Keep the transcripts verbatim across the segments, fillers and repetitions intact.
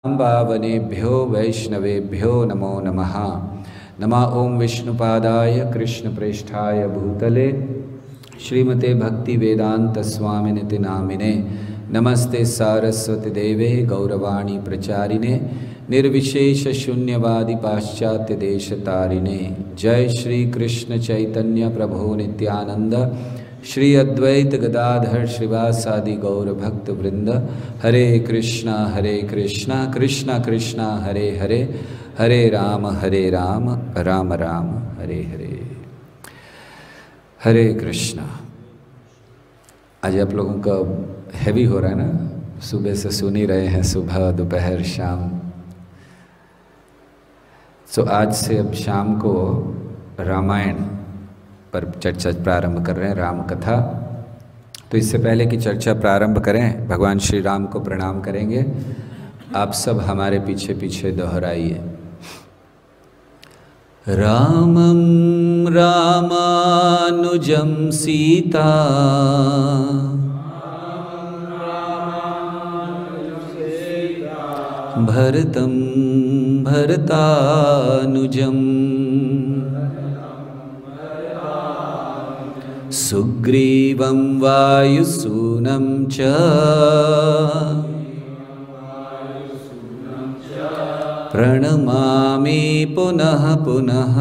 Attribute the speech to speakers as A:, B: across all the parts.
A: भावनेभ्यो वैष्णवेभ्यो नमो नमः। नमः ओं विष्णुपादाय कृष्णप्रेष्ठाय भूतले श्रीमते भक्ति वेदांत स्वामिनिति नामिने। नमस्ते सारस्वती देवे गौरवाणी प्रचारिणे निर्विशेष शून्यवादी पाश्चात्य देश तारिणे। जय श्री कृष्ण चैतन्य प्रभु नित्यानंद श्री अद्वैत गदाधर श्रीवासादि गौर भक्त वृंद। हरे कृष्णा हरे कृष्णा कृष्णा कृष्णा हरे हरे हरे राम हरे राम राम राम हरे हरे। हरे कृष्णा। आज आप लोगों का हैवी हो रहा है ना, सुबह से सुन ही रहे हैं, सुबह दोपहर शाम। तो आज से अब शाम को रामायण पर चर्चा प्रारंभ कर रहे हैं, राम कथा। तो इससे पहले कि चर्चा प्रारंभ करें, भगवान श्री राम को प्रणाम करेंगे। आप सब हमारे पीछे पीछे दोहराइए। रामं रामानुजं सीता भरतं भरतानुजम् सुग्रीवं वायुसूनं च प्रणमामि पुनः पुनः।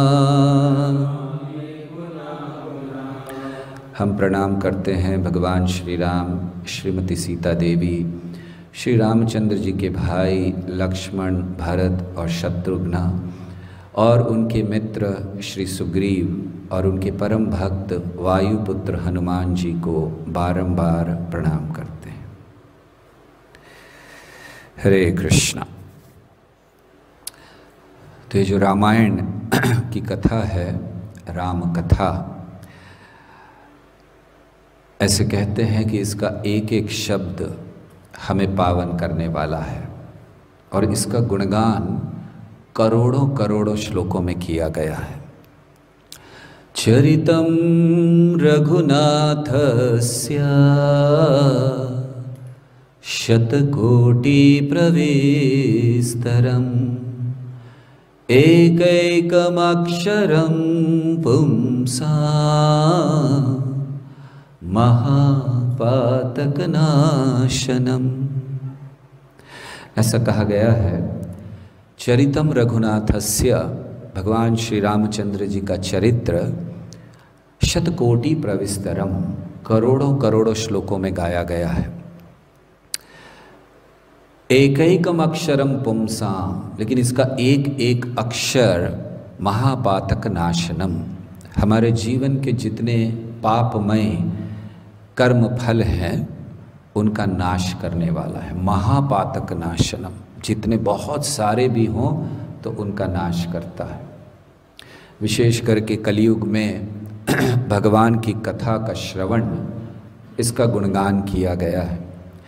A: हम प्रणाम करते हैं भगवान श्री राम, श्रीमती सीता देवी, श्री रामचंद्र जी के भाई लक्ष्मण, भरत और शत्रुघ्न, और उनके मित्र श्री सुग्रीव और उनके परम भक्त वायुपुत्र हनुमान जी को बारंबार प्रणाम करते हैं। हरे कृष्णा। तो ये जो रामायण की कथा है, राम कथा, ऐसे कहते हैं कि इसका एक एक शब्द हमें पावन करने वाला है और इसका गुणगान करोड़ों करोड़ों श्लोकों में किया गया है। चरितं रघुनाथस्य शतकोटि प्रविस्तरम् एकैकमक्षरं पुंसा महापातकनाशनम्। ऐसा कहा गया है, चरितम रघुनाथस्य, भगवान श्री रामचंद्र जी का चरित्र शतकोटि प्रविस्तरम, करोड़ों करोड़ों श्लोकों में गाया गया है। एकैकम अक्षरम पुंसा, लेकिन इसका एक एक अक्षर महापातक नाशनम, हमारे जीवन के जितने पापमय कर्म फल हैं उनका नाश करने वाला है। महापातक नाशनम, जितने बहुत सारे भी हों तो उनका नाश करता है। विशेष करके कलयुग में भगवान की कथा का श्रवण, इसका गुणगान किया गया है।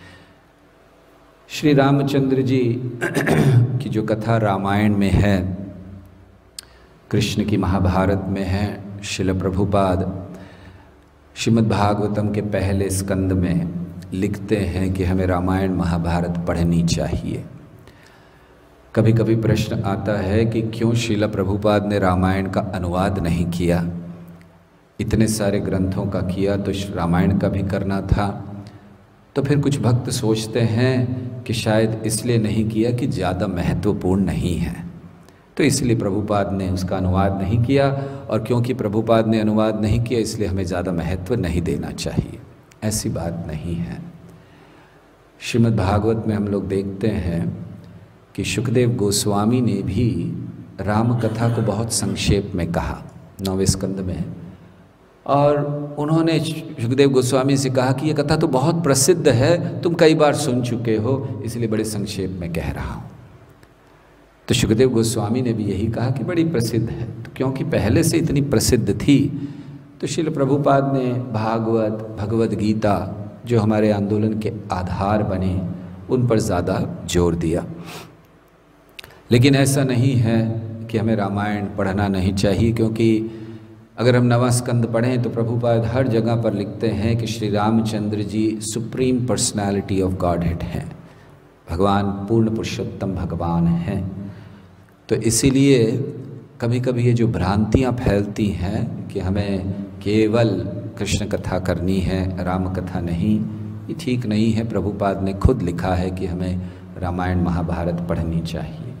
A: श्री रामचंद्र जी की जो कथा रामायण में है, कृष्ण की महाभारत में है, श्रील प्रभुपाद श्रीमद् भागवतम के पहले स्कंद में लिखते हैं कि हमें रामायण महाभारत पढ़नी चाहिए। कभी कभी प्रश्न आता है कि क्यों श्रील प्रभुपाद ने रामायण का अनुवाद नहीं किया। इतने सारे ग्रंथों का किया तो रामायण का भी करना था। तो फिर कुछ भक्त सोचते हैं कि शायद इसलिए नहीं किया कि ज़्यादा महत्वपूर्ण नहीं है, तो इसलिए प्रभुपाद ने उसका अनुवाद नहीं किया, और क्योंकि प्रभुपाद ने अनुवाद नहीं किया इसलिए हमें ज़्यादा महत्व नहीं देना चाहिए। ऐसी बात नहीं है। श्रीमद् भागवत में हम लोग देखते हैं कि शुकदेव गोस्वामी ने भी राम कथा को बहुत संक्षेप में कहा, नौवें स्कंद में, और उन्होंने शुकदेव गोस्वामी से कहा कि ये कथा तो बहुत प्रसिद्ध है, तुम कई बार सुन चुके हो, इसलिए बड़े संक्षेप में कह रहा हूँ। तो शुकदेव गोस्वामी ने भी यही कहा कि बड़ी प्रसिद्ध है, तो क्योंकि पहले से इतनी प्रसिद्ध थी तो श्रील प्रभुपाद ने भागवत, भगवद गीता, जो हमारे आंदोलन के आधार बने, उन पर ज़्यादा जोर दिया। लेकिन ऐसा नहीं है कि हमें रामायण पढ़ना नहीं चाहिए, क्योंकि अगर हम नवा स्कंद पढ़ें तो प्रभुपाद हर जगह पर लिखते हैं कि Shri Ramchandra ji supreme personality of Godhead हैं। भगवान पूर्ण पुरुषोत्तम भगवान हैं। तो इसीलिए कभी कभी ये जो भ्रांतियाँ फैलती हैं कि हमें केवल कृष्ण कथा करनी है, राम कथा नहीं, ये ठीक नहीं है। प्रभुपाद ने खुद लिखा है कि हमें रामायण महाभारत पढ़नी चाहिए।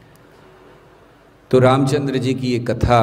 A: तो रामचंद्र जी की ये कथा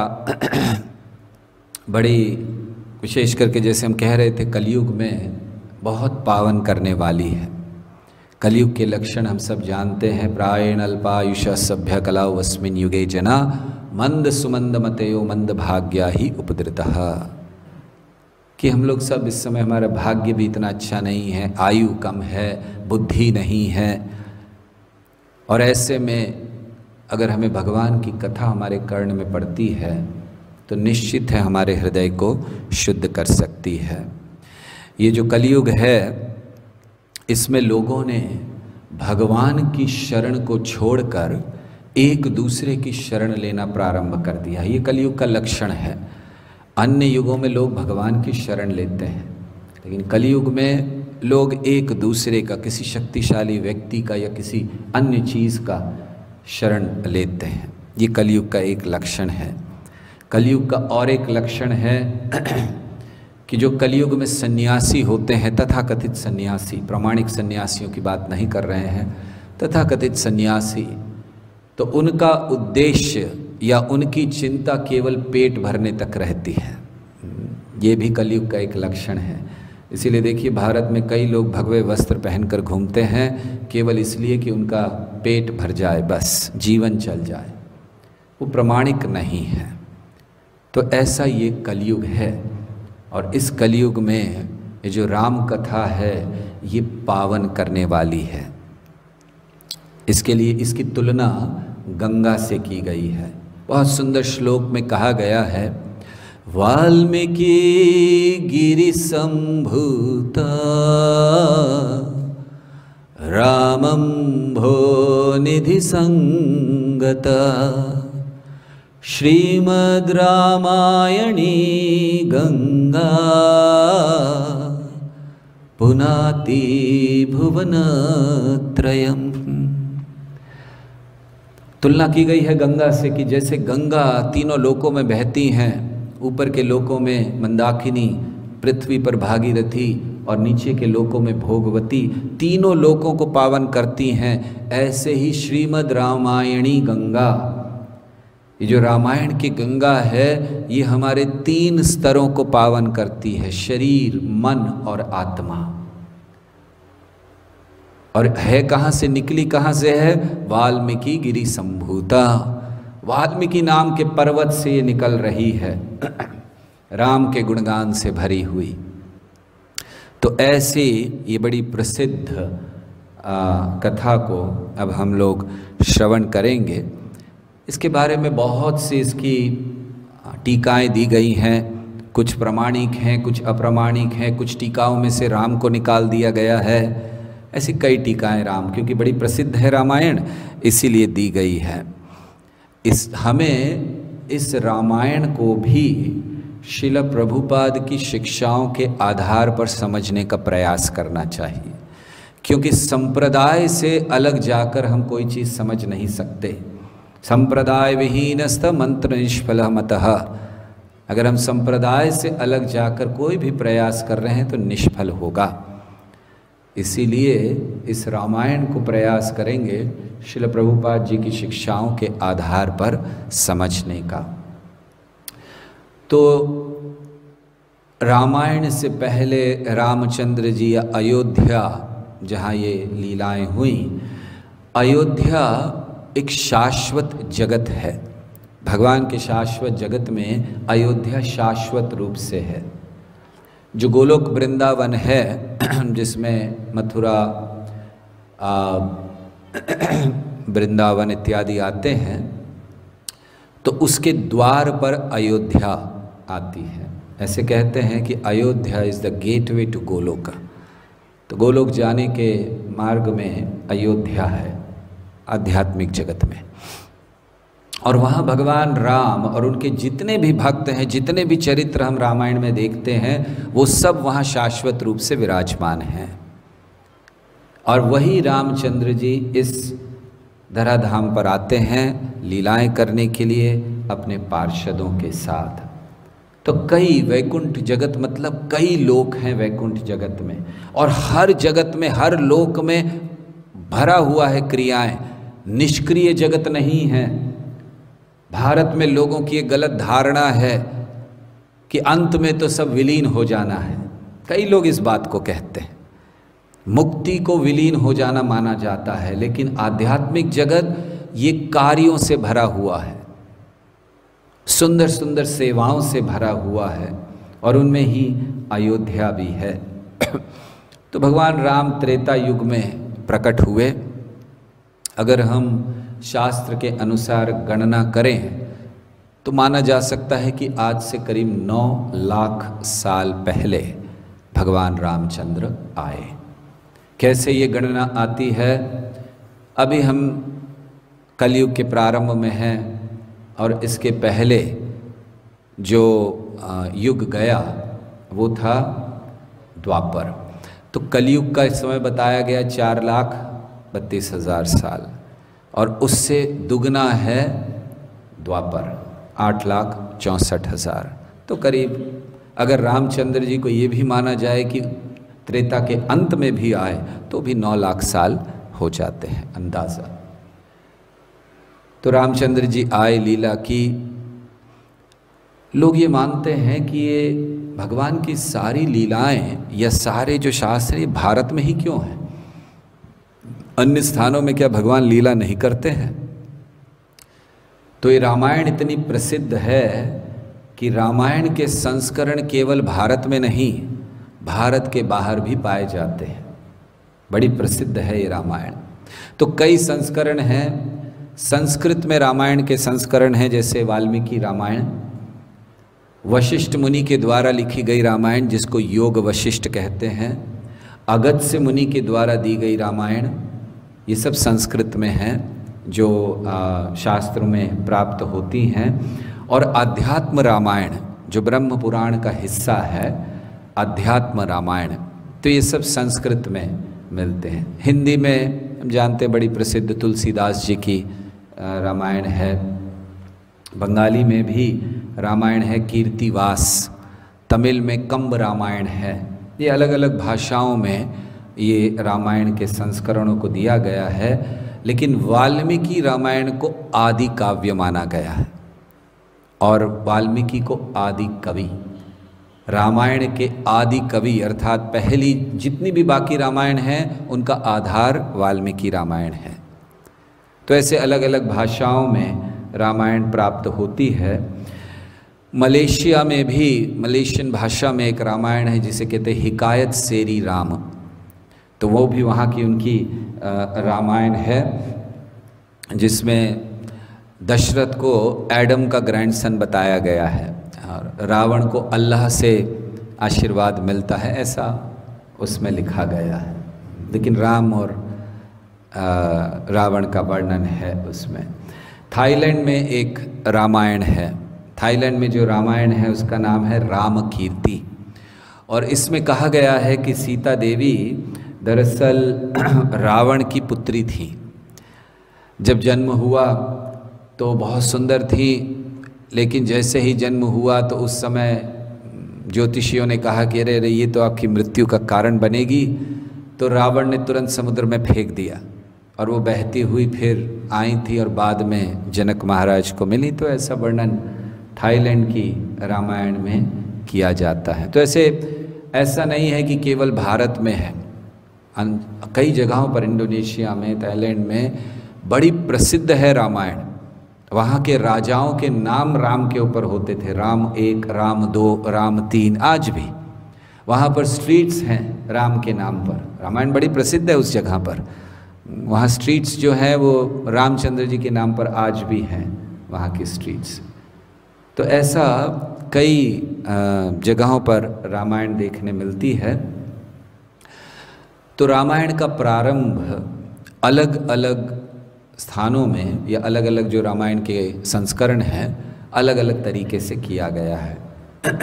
A: बड़ी विशेष करके, जैसे हम कह रहे थे, कलयुग में बहुत पावन करने वाली है। कलयुग के लक्षण हम सब जानते हैं। प्रायेण अल्पायुष सभ्य कला वस्मिन युगे जना मंद सुमंद मतयो मंद भाग्या ही उपद्रतः, कि हम लोग सब इस समय, हमारा भाग्य भी इतना अच्छा नहीं है, आयु कम है, बुद्धि नहीं है, और ऐसे में अगर हमें भगवान की कथा हमारे कर्ण में पड़ती है तो निश्चित है हमारे हृदय को शुद्ध कर सकती है। ये जो कलयुग है, इसमें लोगों ने भगवान की शरण को छोड़कर एक दूसरे की शरण लेना प्रारंभ कर दिया। ये कलयुग का लक्षण है। अन्य युगों में लोग भगवान की शरण लेते हैं, लेकिन कलयुग में लोग एक दूसरे का, किसी शक्तिशाली व्यक्ति का या किसी अन्य चीज़ का शरण लेते हैं। ये कलयुग का एक लक्षण है। कलयुग का और एक लक्षण है कि जो कलयुग में सन्यासी होते हैं, तथाकथित सन्यासी, प्रामाणिक सन्यासियों की बात नहीं कर रहे हैं, तथाकथित सन्यासी, तो उनका उद्देश्य या उनकी चिंता केवल पेट भरने तक रहती है। ये भी कलयुग का एक लक्षण है। इसीलिए देखिए, भारत में कई लोग भगवे वस्त्र पहनकर घूमते हैं केवल इसलिए कि उनका पेट भर जाए, बस जीवन चल जाए। वो प्रामाणिक नहीं है। तो ऐसा ये कलयुग है, और इस कलयुग में ये जो राम कथा है ये पावन करने वाली है। इसके लिए इसकी तुलना गंगा से की गई है। बहुत सुंदर श्लोक में कहा गया है, वाल्मीकि गिरि संभूता रामं भो निधि संगता श्रीमद् रामायणी गंगा पुनाति भुवनत्रयम्। तुलना की गई है गंगा से कि जैसे गंगा तीनों लोकों में बहती हैं, ऊपर के लोकों में मंदाकिनी, पृथ्वी पर भागीरथी और नीचे के लोकों में भोगवती, तीनों लोकों को पावन करती हैं, ऐसे ही श्रीमद् रामायणी गंगा, ये जो रामायण की गंगा है, ये हमारे तीन स्तरों को पावन करती है, शरीर, मन और आत्मा। और है कहाँ से, निकली कहाँ से है? वाल्मीकि गिरि संभूता, वाल्मीकि नाम के पर्वत से ये निकल रही है, राम के गुणगान से भरी हुई। तो ऐसी ये बड़ी प्रसिद्ध आ, कथा को अब हम लोग श्रवण करेंगे। इसके बारे में बहुत सी इसकी टीकाएं दी गई हैं, कुछ प्रमाणिक हैं, कुछ अप्रमाणिक हैं, कुछ टीकाओं में से राम को निकाल दिया गया है। ऐसी कई टीकाएं राम, क्योंकि बड़ी प्रसिद्ध है रामायण, इसीलिए दी गई है। इस हमें इस रामायण को भी श्रील प्रभुपाद की शिक्षाओं के आधार पर समझने का प्रयास करना चाहिए, क्योंकि संप्रदाय से अलग जाकर हम कोई चीज़ समझ नहीं सकते। संप्रदाय विहीनस्त मंत्र निष्फल मतः, अगर हम संप्रदाय से अलग जाकर कोई भी प्रयास कर रहे हैं तो निष्फल होगा। इसीलिए इस रामायण को प्रयास करेंगे श्रील प्रभुपाद जी की शिक्षाओं के आधार पर समझने का। तो रामायण से पहले रामचंद्र जी या अयोध्या, जहाँ ये लीलाएं हुई, अयोध्या एक शाश्वत जगत है। भगवान के शाश्वत जगत में अयोध्या शाश्वत रूप से है। जो गोलोक वृंदावन है, जिसमें मथुरा, वृंदावन इत्यादि आते हैं, तो उसके द्वार पर अयोध्या आती है। ऐसे कहते हैं कि Ayodhya is the gateway to Golok. तो गोलोक जाने के मार्ग में अयोध्या है आध्यात्मिक जगत में। और वहाँ भगवान राम और उनके जितने भी भक्त हैं, जितने भी चरित्र हम रामायण में देखते हैं, वो सब वहाँ शाश्वत रूप से विराजमान हैं। और वही रामचंद्र जी इस धराधाम पर आते हैं लीलाएं करने के लिए अपने पार्षदों के साथ। तो कई वैकुंठ जगत मतलब कई लोक हैं वैकुंठ जगत में, और हर जगत में हर लोक में भरा हुआ है क्रियाएं, निष्क्रिय जगत नहीं है। भारत में लोगों की एक गलत धारणा है कि अंत में तो सब विलीन हो जाना है। कई लोग इस बात को कहते हैं, मुक्ति को विलीन हो जाना माना जाता है, लेकिन आध्यात्मिक जगत ये कार्यों से भरा हुआ है, सुंदर सुंदर सेवाओं से भरा हुआ है, और उनमें ही अयोध्या भी है। तो भगवान राम त्रेता युग में प्रकट हुए। अगर हम शास्त्र के अनुसार गणना करें तो माना जा सकता है कि आज से करीब नौ लाख साल पहले भगवान रामचंद्र आए। कैसे ये गणना आती है? अभी हम कलयुग के प्रारंभ में हैं, और इसके पहले जो युग गया वो था द्वापर। तो कलयुग का समय बताया गया चार लाख बत्तीस हजार साल, और उससे दुगना है द्वापर, आठ लाख चौंसठ हजार। तो करीब अगर रामचंद्र जी को ये भी माना जाए कि त्रेता के अंत में भी आए तो भी नौ लाख साल हो जाते हैं अंदाज़ा। तो रामचंद्र जी आए, लीला की। लोग ये मानते हैं कि ये भगवान की सारी लीलाएं या सारे जो शास्त्र ये भारत में ही क्यों हैं? अन्य स्थानों में क्या भगवान लीला नहीं करते हैं? तो ये रामायण इतनी प्रसिद्ध है कि रामायण के संस्करण केवल भारत में नहीं, भारत के बाहर भी पाए जाते हैं। बड़ी प्रसिद्ध है ये रामायण। तो कई संस्करण हैं। संस्कृत में रामायण के संस्करण हैं, जैसे वाल्मीकि रामायण, वशिष्ठ मुनि के द्वारा लिखी गई रामायण जिसको योग वशिष्ठ कहते हैं, अगस्त्य मुनि के द्वारा दी गई रामायण, ये सब संस्कृत में हैं जो आ, शास्त्रों में प्राप्त होती हैं। और अध्यात्म रामायण जो ब्रह्म पुराण का हिस्सा है, अध्यात्म रामायण, तो ये सब संस्कृत में मिलते हैं। हिंदी में हम जानते हैं बड़ी प्रसिद्ध तुलसीदास जी की रामायण है, बंगाली में भी रामायण है कीर्तिवास, तमिल में कंब रामायण है। ये अलग अलग भाषाओं में ये रामायण के संस्करणों को दिया गया है, लेकिन वाल्मीकि रामायण को आदि काव्य माना गया है, और वाल्मीकि को आदि कवि, रामायण के आदि कवि अर्थात पहली जितनी भी बाकी रामायण हैं उनका आधार वाल्मीकि रामायण है। तो ऐसे अलग अलग भाषाओं में रामायण प्राप्त होती है। मलेशिया में भी, मलेशियन भाषा में एक रामायण है जिसे कहते हैं हिकायत सेरी राम, तो वो भी वहाँ की उनकी रामायण है, जिसमें दशरथ को एडम का ग्रैंडसन बताया गया है और रावण को अल्लाह से आशीर्वाद मिलता है, ऐसा उसमें लिखा गया है। लेकिन राम और रावण का वर्णन है उसमें। थाईलैंड में एक रामायण है, थाईलैंड में जो रामायण है उसका नाम है राम कीर्ति, और इसमें कहा गया है कि सीता देवी दरअसल रावण की पुत्री थी। जब जन्म हुआ तो बहुत सुंदर थी, लेकिन जैसे ही जन्म हुआ तो उस समय ज्योतिषियों ने कहा कि अरे अरे ये तो आपकी मृत्यु का कारण बनेगी, तो रावण ने तुरंत समुद्र में फेंक दिया और वो बहती हुई फिर आई थी और बाद में जनक महाराज को मिली। तो ऐसा वर्णन थाईलैंड की रामायण में किया जाता है। तो ऐसे ऐसा नहीं है कि केवल भारत में है, कई जगहों पर, इंडोनेशिया में, थाईलैंड में बड़ी प्रसिद्ध है रामायण। वहाँ के राजाओं के नाम राम के ऊपर होते थे, राम एक, राम दो, राम तीन। आज भी वहाँ पर स्ट्रीट्स हैं राम के नाम पर। रामायण बड़ी प्रसिद्ध है उस जगह पर, वहाँ स्ट्रीट्स जो हैं वो रामचंद्र जी के नाम पर आज भी हैं वहाँ की स्ट्रीट्स। तो ऐसा कई जगहों पर रामायण देखने मिलती है। तो रामायण का प्रारंभ अलग अलग स्थानों में या अलग अलग जो रामायण के संस्करण हैं अलग अलग तरीके से किया गया है।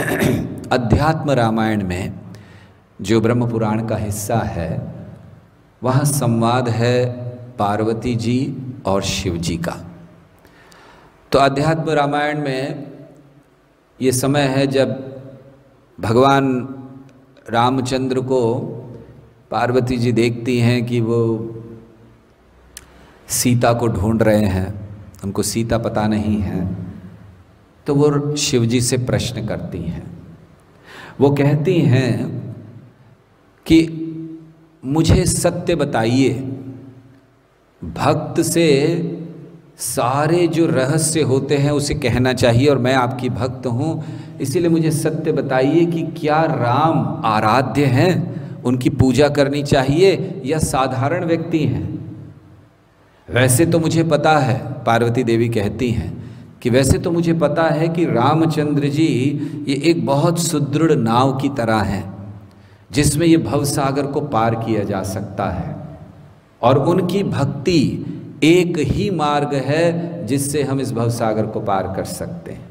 A: अध्यात्म रामायण में जो ब्रह्म पुराण का हिस्सा है वहाँ संवाद है पार्वती जी और शिव जी का। तो अध्यात्म रामायण में ये समय है जब भगवान रामचंद्र को पार्वती जी देखती हैं कि वो सीता को ढूंढ रहे हैं, उनको सीता पता नहीं है, तो वो शिव जी से प्रश्न करती हैं। वो कहती हैं कि मुझे सत्य बताइए, भक्त से सारे जो रहस्य होते हैं उसे कहना चाहिए और मैं आपकी भक्त हूँ, इसीलिए मुझे सत्य बताइए कि क्या राम आराध्य हैं, उनकी पूजा करनी चाहिए या साधारण व्यक्ति हैं। वैसे तो मुझे पता है, पार्वती देवी कहती हैं कि वैसे तो मुझे पता है कि रामचंद्र जी ये एक बहुत सुदृढ़ नाव की तरह हैं जिसमें ये भवसागर को पार किया जा सकता है, और उनकी भक्ति एक ही मार्ग है जिससे हम इस भवसागर को पार कर सकते हैं।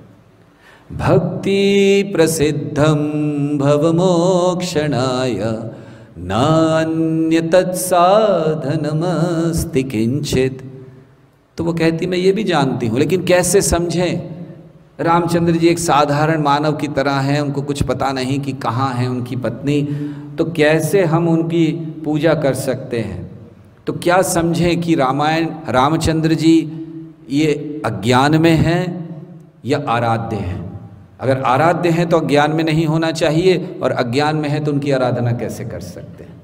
A: भक्ति प्रसिद्धम भवमोक्षणाय नान्य तत्साधनमस्ति किंचित। तो वो कहती मैं ये भी जानती हूँ, लेकिन कैसे समझें? रामचंद्र जी एक साधारण मानव की तरह हैं, उनको कुछ पता नहीं कि कहाँ है उनकी पत्नी, तो कैसे हम उनकी पूजा कर सकते हैं? तो क्या समझें कि रामायण रामचंद्र जी ये अज्ञान में हैं या आराध्य हैं? अगर आराध्य हैं तो अज्ञान में नहीं होना चाहिए, और अज्ञान में है तो उनकी आराधना कैसे कर सकते हैं?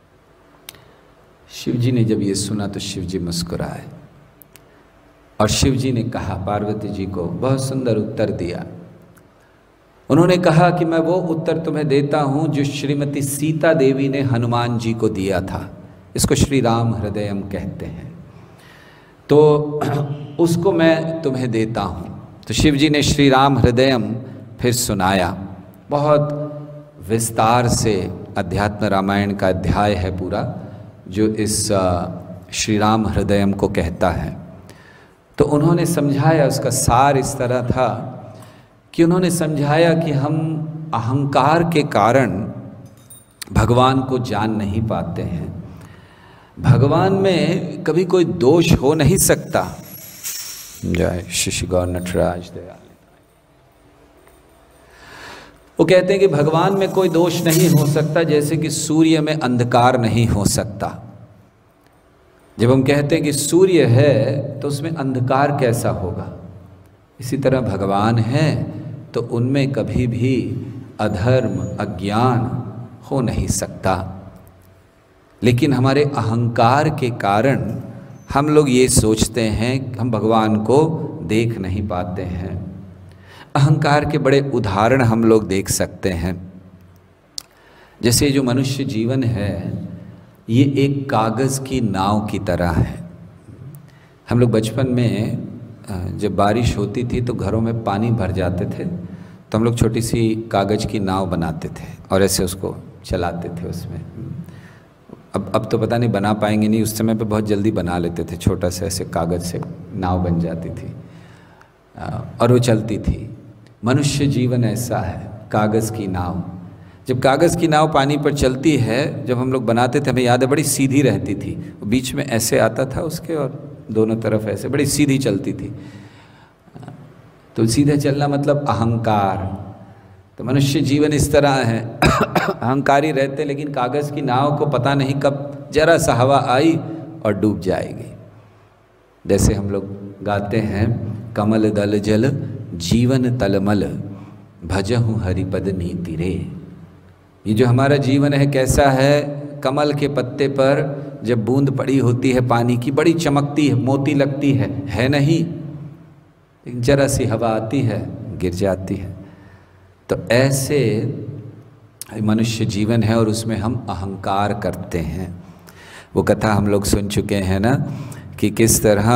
A: शिव जी ने जब ये सुना तो शिव जी मुस्कुराए और शिव जी ने कहा, पार्वती जी को बहुत सुंदर उत्तर दिया। उन्होंने कहा कि मैं वो उत्तर तुम्हें देता हूँ जो श्रीमती सीता देवी ने हनुमान जी को दिया था। इसको श्री राम हृदयम कहते हैं, तो उसको मैं तुम्हें देता हूँ। तो शिव जी ने श्री राम हृदयम फिर सुनाया। बहुत विस्तार से अध्यात्म रामायण का अध्याय है पूरा जो इस श्री राम हृदयम को कहता है। तो उन्होंने समझाया, उसका सार इस तरह था कि उन्होंने समझाया कि हम अहंकार के कारण भगवान को जान नहीं पाते हैं। भगवान में कभी कोई दोष हो नहीं सकता। जय शिशु गौर नटराज दयाल। वो कहते हैं कि भगवान में कोई दोष नहीं हो सकता, जैसे कि सूर्य में अंधकार नहीं हो सकता। जब हम कहते हैं कि सूर्य है तो उसमें अंधकार कैसा होगा, इसी तरह भगवान है तो उनमें कभी भी अधर्म अज्ञान हो नहीं सकता। लेकिन हमारे अहंकार के कारण हम लोग ये सोचते हैं कि हम भगवान को देख नहीं पाते हैं। अहंकार के बड़े उदाहरण हम लोग देख सकते हैं। जैसे जो मनुष्य जीवन है ये एक कागज़ की नाव की तरह है। हम लोग बचपन में जब बारिश होती थी तो घरों में पानी भर जाते थे, तो हम लोग छोटी सी कागज़ की नाव बनाते थे और ऐसे उसको चलाते थे उसमें। अब अब तो पता नहीं बना पाएंगे नहीं, उस समय पे बहुत जल्दी बना लेते थे, छोटा सा ऐसे कागज़ से नाव बन जाती थी और वो चलती थी। मनुष्य जीवन ऐसा है, कागज़ की नाव। जब कागज़ की नाव पानी पर चलती है, जब हम लोग बनाते थे हमें याद है बड़ी सीधी रहती थी, बीच में ऐसे आता था उसके और दोनों तरफ ऐसे बड़ी सीधी चलती थी। तो सीधे चलना मतलब अहंकार। तो मनुष्य जीवन इस तरह है, अहंकारी रहते लेकिन कागज़ की नाव को पता नहीं कब जरा सा हवा आई और डूब जाएगी। जैसे हम लोग गाते हैं, कमल दल जल जीवन तलमल भजहु हरिपद नीति रे। ये जो हमारा जीवन है कैसा है, कमल के पत्ते पर जब बूंद पड़ी होती है पानी की, बड़ी चमकती है, मोती लगती है, है नहीं, जरा सी हवा आती है गिर जाती है। तो ऐसे मनुष्य जीवन है और उसमें हम अहंकार करते हैं। वो कथा हम लोग सुन चुके हैं ना कि किस तरह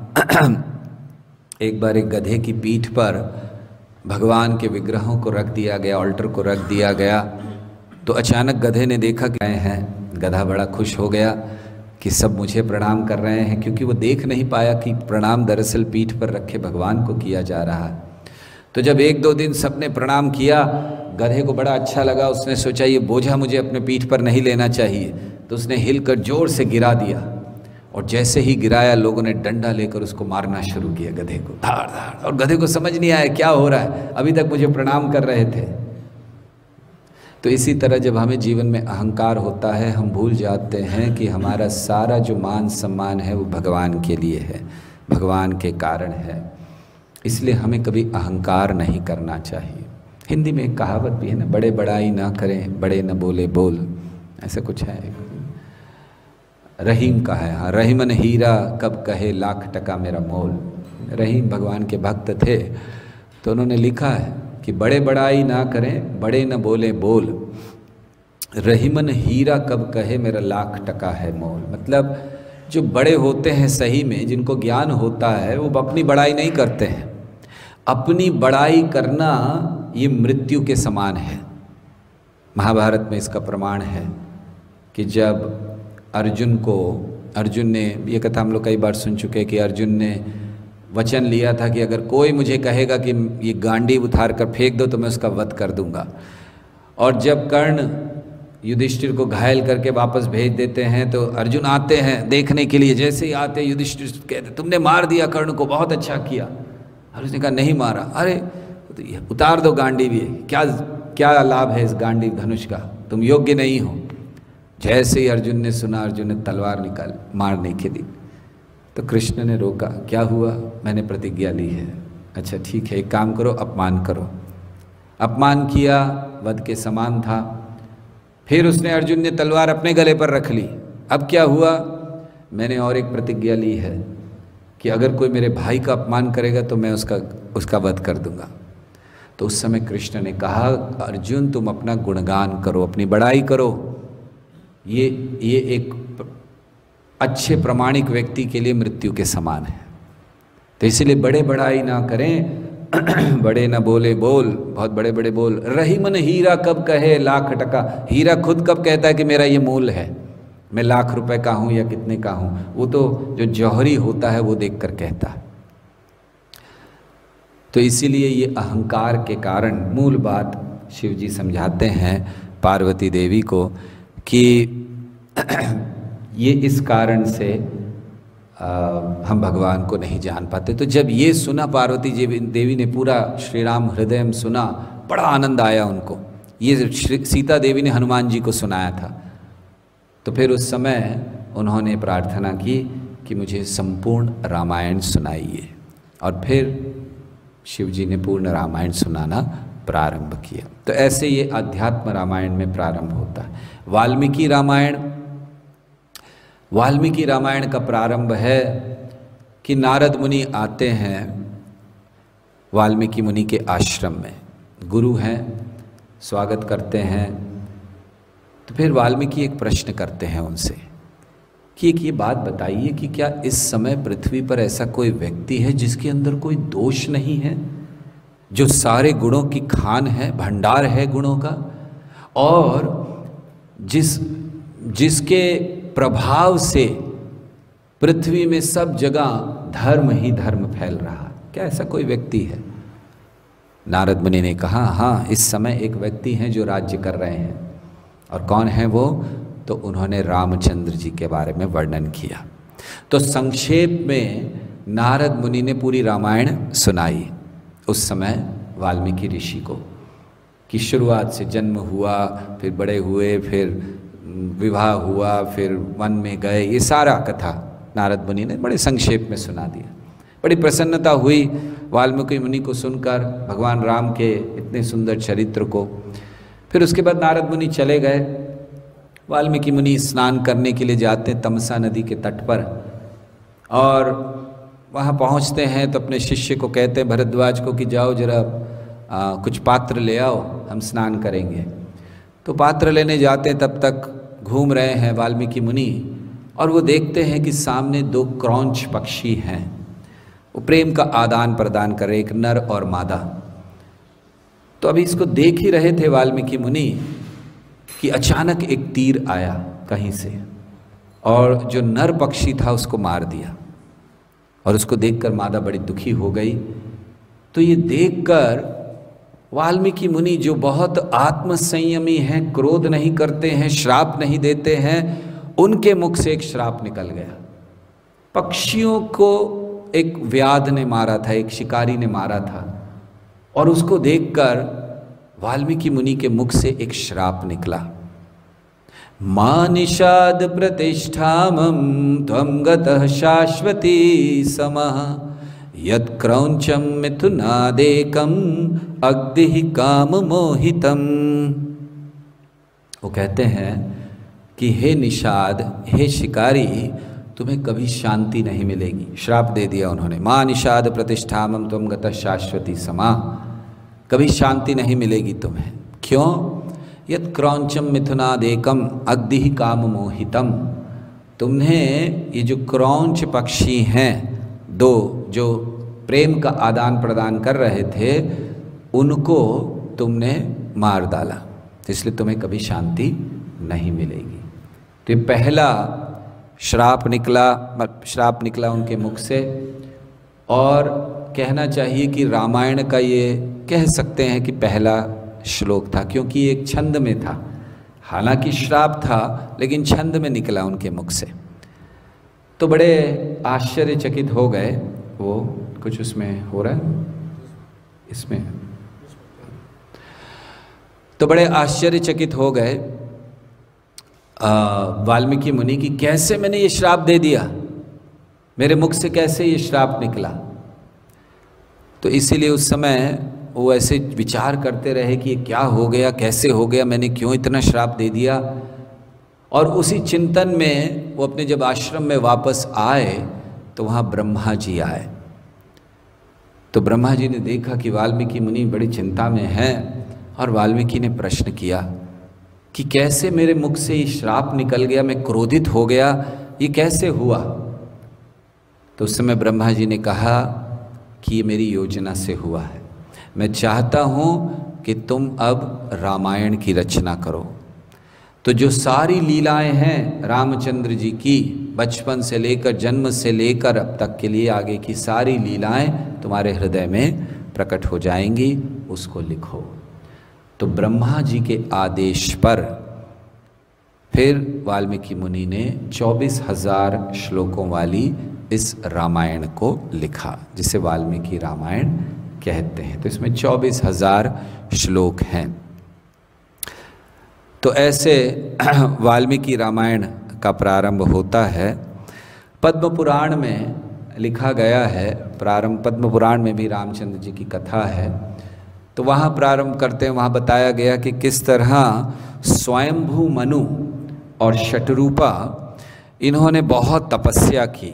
A: एक बार एक गधे की पीठ पर भगवान के विग्रहों को रख दिया गया, ऑल्टर को रख दिया गया। तो अचानक गधे ने देखा गए हैं, गधा बड़ा खुश हो गया कि सब मुझे प्रणाम कर रहे हैं, क्योंकि वो देख नहीं पाया कि प्रणाम दरअसल पीठ पर रखे भगवान को किया जा रहा है। तो जब एक दो दिन सबने प्रणाम किया, गधे को बड़ा अच्छा लगा, उसने सोचा ये बोझा मुझे अपने पीठ पर नहीं लेना चाहिए, तो उसने हिलकर जोर से गिरा दिया, और जैसे ही गिराया लोगों ने डंडा लेकर उसको मारना शुरू किया, गधे को धाड़ धाड़। और गधे को समझ नहीं आया क्या हो रहा है, अभी तक मुझे प्रणाम कर रहे थे। तो इसी तरह जब हमें जीवन में अहंकार होता है, हम भूल जाते हैं कि हमारा सारा जो मान सम्मान है वो भगवान के लिए है, भगवान के कारण है। इसलिए हमें कभी अहंकार नहीं करना चाहिए। हिंदी में एक कहावत भी है ना, बड़े बड़ाई ना करें, बड़े न बोले बोल, ऐसा कुछ है। रहीम का है, हाँ, रहीमन हीरा कब कहे लाख टका मेरा मोल। रहीम भगवान के भक्त थे, तो उन्होंने लिखा है कि बड़े बड़ाई ना करें, बड़े न बोले बोल, रहीमन हीरा कब कहे मेरा लाख टका है मोल। मतलब जो बड़े होते हैं सही में, जिनको ज्ञान होता है, वो अपनी बड़ाई नहीं करते हैं। अपनी बड़ाई करना ये मृत्यु के समान है। महाभारत में इसका प्रमाण है कि जब अर्जुन को, अर्जुन ने, ये कथा हम लोग कई बार सुन चुके हैं कि अर्जुन ने वचन लिया था कि अगर कोई मुझे कहेगा कि ये गांडीव उतार कर फेंक दो तो मैं उसका वध कर दूंगा। और जब कर्ण युधिष्ठिर को घायल करके वापस भेज देते हैं तो अर्जुन आते हैं देखने के लिए। जैसे ही आते युधिष्ठिर कहते तुमने मार दिया कर्ण को, बहुत अच्छा किया। अर्जुन ने कहा नहीं मारा। अरे तो उतार दो गांडीव, ये क्या क्या लाभ है इस गांडीव धनुष का, तुम योग्य नहीं हो। जैसे ही अर्जुन ने सुना, अर्जुन ने तलवार निकाल मारने के लिए, तो कृष्ण ने रोका, क्या हुआ, मैंने प्रतिज्ञा ली है। अच्छा ठीक है, एक काम करो, अपमान करो। अपमान किया, वध के समान था। फिर उसने, अर्जुन ने तलवार अपने गले पर रख ली। अब क्या हुआ, मैंने और एक प्रतिज्ञा ली है कि अगर कोई मेरे भाई का अपमान करेगा तो मैं उसका उसका वध कर दूंगा। तो उस समय कृष्ण ने कहा, अर्जुन तुम अपना गुणगान करो, अपनी बड़ाई करो। ये ये एक अच्छे प्रामाणिक व्यक्ति के लिए मृत्यु के समान है। तो इसलिए बड़े बड़ाई ना करें, बड़े न बोले बोल, बहुत बड़े बड़े बोल। रहीमन हीरा कब कहे लाख टका, हीरा खुद कब कहता है कि मेरा ये मूल है, मैं लाख रुपए का हूँ या कितने का हूँ, वो तो जो जौहरी होता है वो देखकर कहता है। तो इसीलिए ये अहंकार के कारण, मूल बात शिव जी समझाते हैं पार्वती देवी को कि ये इस कारण से आ, हम भगवान को नहीं जान पाते। तो जब ये सुना पार्वती देवी ने, पूरा श्री राम हृदय सुना, बड़ा आनंद आया उनको। ये सीता देवी ने हनुमान जी को सुनाया था। तो फिर उस समय उन्होंने प्रार्थना की कि मुझे संपूर्ण रामायण सुनाइए, और फिर शिव जी ने पूर्ण रामायण सुनाना प्रारंभ किया। तो ऐसे ये अध्यात्म रामायण में प्रारंभ होता है। वाल्मीकि रामायण, वाल्मीकि रामायण का प्रारंभ है कि नारद मुनि आते हैं वाल्मीकि मुनि के आश्रम में, गुरु हैं, स्वागत करते हैं। तो फिर वाल्मीकि एक प्रश्न करते हैं उनसे कि एक ये बात बताइए कि क्या इस समय पृथ्वी पर ऐसा कोई व्यक्ति है जिसके अंदर कोई दोष नहीं है, जो सारे गुणों की खान है, भंडार है गुणों का, और जिस जिसके प्रभाव से पृथ्वी में सब जगह धर्म ही धर्म फैल रहा है, क्या ऐसा कोई व्यक्ति है? नारद मुनि ने कहा, हाँ, इस समय एक व्यक्ति हैं जो राज्य कर रहे हैं। और कौन है वो? तो उन्होंने रामचंद्र जी के बारे में वर्णन किया। तो संक्षेप में नारद मुनि ने पूरी रामायण सुनाई उस समय वाल्मीकि ऋषि को, कि शुरुआत से जन्म हुआ, फिर बड़े हुए, फिर विवाह हुआ, फिर वन में गए, ये सारा कथा नारद मुनि ने बड़े संक्षेप में सुना दिया। बड़ी प्रसन्नता हुई वाल्मीकि मुनि को सुनकर, भगवान राम के इतने सुंदर चरित्र को। फिर उसके बाद नारद मुनि चले गए। वाल्मीकि मुनि स्नान करने के लिए जाते हैं तमसा नदी के तट पर, और वहाँ पहुँचते हैं तो अपने शिष्य को कहते हैं, भरद्वाज को, कि जाओ जरा आ, कुछ पात्र ले आओ, हम स्नान करेंगे। तो पात्र लेने जाते हैं, तब तक घूम रहे हैं वाल्मीकि मुनि, और वो देखते हैं कि सामने दो क्रौंच पक्षी हैं, वो प्रेम का आदान प्रदान कर रहे, एक नर और मादा। तो अभी इसको देख ही रहे थे वाल्मीकि मुनि कि अचानक एक तीर आया कहीं से, और जो नर पक्षी था उसको मार दिया। और उसको देखकर मादा बड़ी दुखी हो गई। तो ये देखकर वाल्मीकि मुनि, जो बहुत आत्मसंयमी हैं, क्रोध नहीं करते हैं, श्राप नहीं देते हैं, उनके मुख से एक श्राप निकल गया। पक्षियों को एक व्याध ने मारा था, एक शिकारी ने मारा था, और उसको देखकर वाल्मीकि मुनि के मुख से एक श्राप निकला। मां निषाद प्रतिष्ठामं त्वं गतः शाश्वती समः यत् क्रौंचम मिथुनादेकम अग्नि काम मोहितम। वो कहते हैं कि हे निषाद, हे शिकारी, तुम्हें कभी शांति नहीं मिलेगी। श्राप दे दिया उन्होंने। मां निषाद प्रतिष्ठामं त्वं गतः शाश्वती समा, कभी शांति नहीं मिलेगी तुम्हें। क्यों? यत् क्रौंचम मिथुनादेकम अग्नि काम मोहितम। तुम्हें ये जो क्रौंच पक्षी हैं, दो जो प्रेम का आदान प्रदान कर रहे थे, उनको तुमने मार डाला, इसलिए तुम्हें कभी शांति नहीं मिलेगी। तो ये पहला श्राप निकला, श्राप निकला उनके मुख से। और कहना चाहिए कि रामायण का ये कह सकते हैं कि पहला श्लोक था, क्योंकि एक छंद में था। हालांकि श्राप था लेकिन छंद में निकला उनके मुख से। तो बड़े आश्चर्यचकित हो गए वो। कुछ उसमें हो रहा है इसमें, तो बड़े आश्चर्यचकित हो गए वाल्मीकि मुनि की, कैसे मैंने ये श्राप दे दिया, मेरे मुख से कैसे ये श्राप निकला। तो इसीलिए उस समय वो ऐसे विचार करते रहे कि ये क्या हो गया, कैसे हो गया, मैंने क्यों इतना श्राप दे दिया। और उसी चिंतन में वो अपने जब आश्रम में वापस आए तो वहाँ ब्रह्मा जी आए। तो ब्रह्मा जी ने देखा कि वाल्मीकि मुनि बड़ी चिंता में हैं, और वाल्मीकि ने प्रश्न किया कि कैसे मेरे मुख से ये श्राप निकल गया, मैं क्रोधित हो गया, ये कैसे हुआ। तो उस समय ब्रह्मा जी ने कहा कि ये मेरी योजना से हुआ है। मैं चाहता हूँ कि तुम अब रामायण की रचना करो। तो जो सारी लीलाएं हैं रामचंद्र जी की, बचपन से लेकर जन्म से लेकर अब तक के लिए आगे की सारी लीलाएं तुम्हारे हृदय में प्रकट हो जाएंगी, उसको लिखो। तो ब्रह्मा जी के आदेश पर फिर वाल्मीकि मुनि ने चौबीस हजार श्लोकों वाली इस रामायण को लिखा, जिसे वाल्मीकि रामायण कहते हैं। तो इसमें चौबीस हजार श्लोक हैं। तो ऐसे वाल्मीकि रामायण का प्रारंभ होता है। पद्म पुराण में लिखा गया है, प्रारंभ पद्म पुराण में भी रामचंद्र जी की कथा है। तो वहाँ प्रारंभ करते हैं, वहाँ बताया गया कि किस तरह स्वयंभू मनु और शतरूपा, इन्होंने बहुत तपस्या की,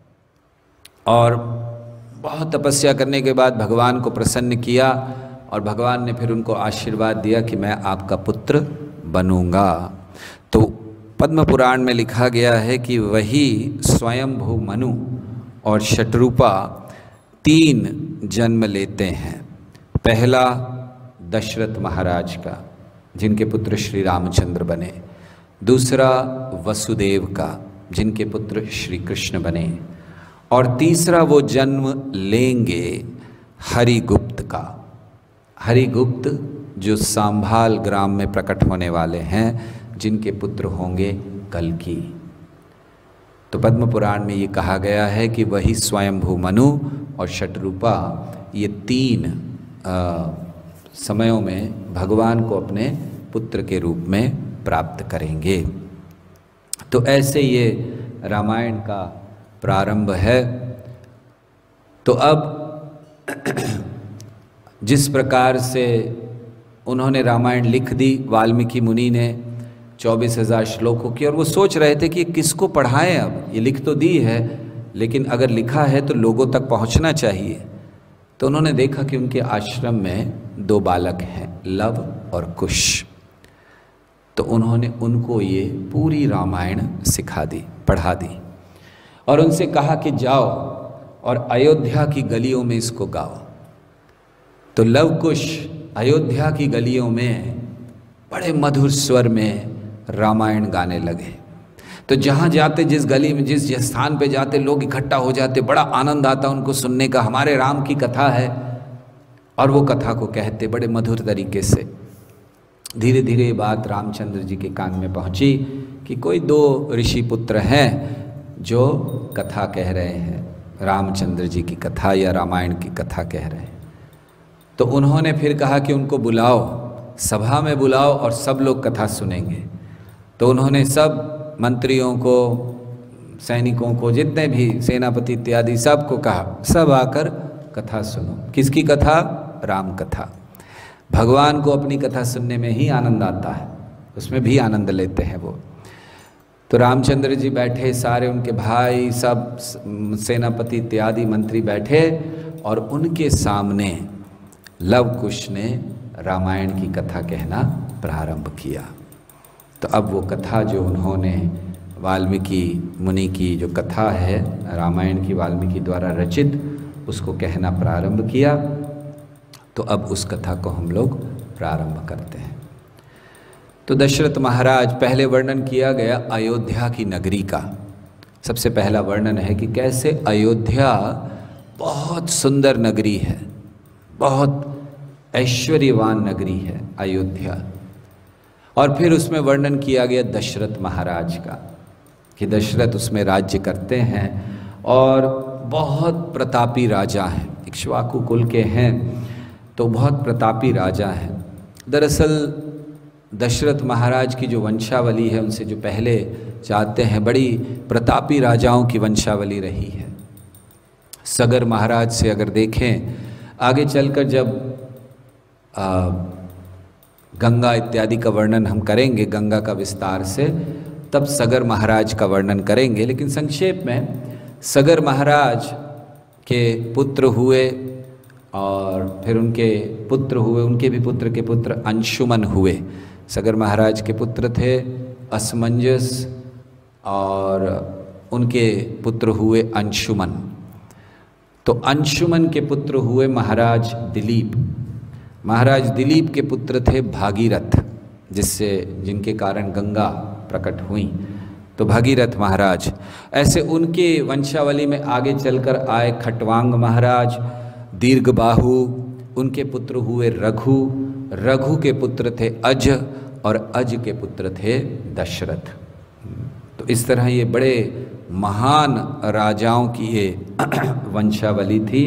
A: और बहुत तपस्या करने के बाद भगवान को प्रसन्न किया, और भगवान ने फिर उनको आशीर्वाद दिया कि मैं आपका पुत्र बनूंगा। तो पद्म पुराण में लिखा गया है कि वही स्वयंभू मनु और शतरूपा तीन जन्म लेते हैं। पहला दशरथ महाराज का, जिनके पुत्र श्री रामचंद्र बने। दूसरा वसुदेव का, जिनके पुत्र श्री कृष्ण बने। और तीसरा वो जन्म लेंगे हरिगुप्त का। हरिगुप्त जो सांभाल ग्राम में प्रकट होने वाले हैं, जिनके पुत्र होंगे कल्की। तो पद्म पुराण में ये कहा गया है कि वही स्वयंभू मनु और शतरूपा, ये तीन आ, समयों में भगवान को अपने पुत्र के रूप में प्राप्त करेंगे। तो ऐसे ये रामायण का प्रारंभ है। तो अब जिस प्रकार से उन्होंने रामायण लिख दी वाल्मीकि मुनि ने चौबीस हजार श्लोकों की, और वो सोच रहे थे कि किसको पढ़ाएं। अब ये लिख तो दी है, लेकिन अगर लिखा है तो लोगों तक पहुंचना चाहिए। तो उन्होंने देखा कि उनके आश्रम में दो बालक हैं, लव और कुश। तो उन्होंने उनको ये पूरी रामायण सिखा दी, पढ़ा दी, और उनसे कहा कि जाओ और अयोध्या की गलियों में इसको गाओ। तो लव कुश अयोध्या की गलियों में बड़े मधुर स्वर में रामायण गाने लगे। तो जहाँ जाते, जिस गली में, जिस स्थान पे जाते, लोग इकट्ठा हो जाते, बड़ा आनंद आता उनको सुनने का। हमारे राम की कथा है, और वो कथा को कहते बड़े मधुर तरीके से। धीरे धीरे ये बात रामचंद्र जी के कान में पहुंची कि कोई दो ऋषि पुत्र हैं जो कथा कह रहे हैं, रामचंद्र जी की कथा या रामायण की कथा कह रहे हैं। तो उन्होंने फिर कहा कि उनको बुलाओ, सभा में बुलाओ और सब लोग कथा सुनेंगे। तो उन्होंने सब मंत्रियों को, सैनिकों को, जितने भी सेनापति इत्यादि सबको कहा, सब आकर कथा सुनो। किसकी कथा? राम कथा। भगवान को अपनी कथा सुनने में ही आनंद आता है, उसमें भी आनंद लेते हैं वो। तो रामचंद्र जी बैठे, सारे उनके भाई, सब सेनापति इत्यादि मंत्री बैठे और उनके सामने लव कुश ने रामायण की कथा कहना प्रारंभ किया। तो अब वो कथा जो उन्होंने वाल्मीकि मुनि की जो कथा है रामायण की, वाल्मीकि द्वारा रचित, उसको कहना प्रारंभ किया। तो अब उस कथा को हम लोग प्रारंभ करते हैं। तो दशरथ महाराज, पहले वर्णन किया गया अयोध्या की नगरी का। सबसे पहला वर्णन है कि कैसे अयोध्या बहुत सुंदर नगरी है, बहुत ऐश्वर्यवान नगरी है अयोध्या। और फिर उसमें वर्णन किया गया दशरथ महाराज का कि दशरथ उसमें राज्य करते हैं और बहुत प्रतापी राजा हैं, इक्ष्वाकु कुल के हैं, तो बहुत प्रतापी राजा हैं। दरअसल दशरथ महाराज की जो वंशावली है, उनसे जो पहले चाहते हैं, बड़ी प्रतापी राजाओं की वंशावली रही है। सगर महाराज से अगर देखें, आगे चलकर जब आ, गंगा इत्यादि का वर्णन हम करेंगे, गंगा का विस्तार से, तब सगर महाराज का वर्णन करेंगे। लेकिन संक्षेप में सगर महाराज के पुत्र हुए और फिर उनके पुत्र हुए, उनके भी पुत्र के पुत्र अंशुमन हुए। सगर महाराज के पुत्र थे असमंजस और उनके पुत्र हुए अंशुमन। तो अंशुमन के पुत्र हुए महाराज दिलीप। महाराज दिलीप के पुत्र थे भागीरथ, जिससे जिनके कारण गंगा प्रकट हुई, तो भागीरथ महाराज। ऐसे उनके वंशावली में आगे चलकर आए खटवांग महाराज, दीर्घबाहु, उनके पुत्र हुए रघु, रघु के पुत्र थे अज और अज के पुत्र थे दशरथ। तो इस तरह ये बड़े महान राजाओं की ये वंशावली थी,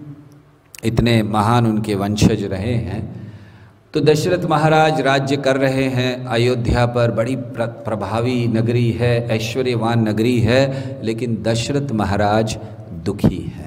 A: इतने महान उनके वंशज रहे हैं। तो दशरथ महाराज राज्य कर रहे हैं अयोध्या पर, बड़ी प्र, प्रभावी नगरी है, ऐश्वर्यवान नगरी है, लेकिन दशरथ महाराज दुखी हैं।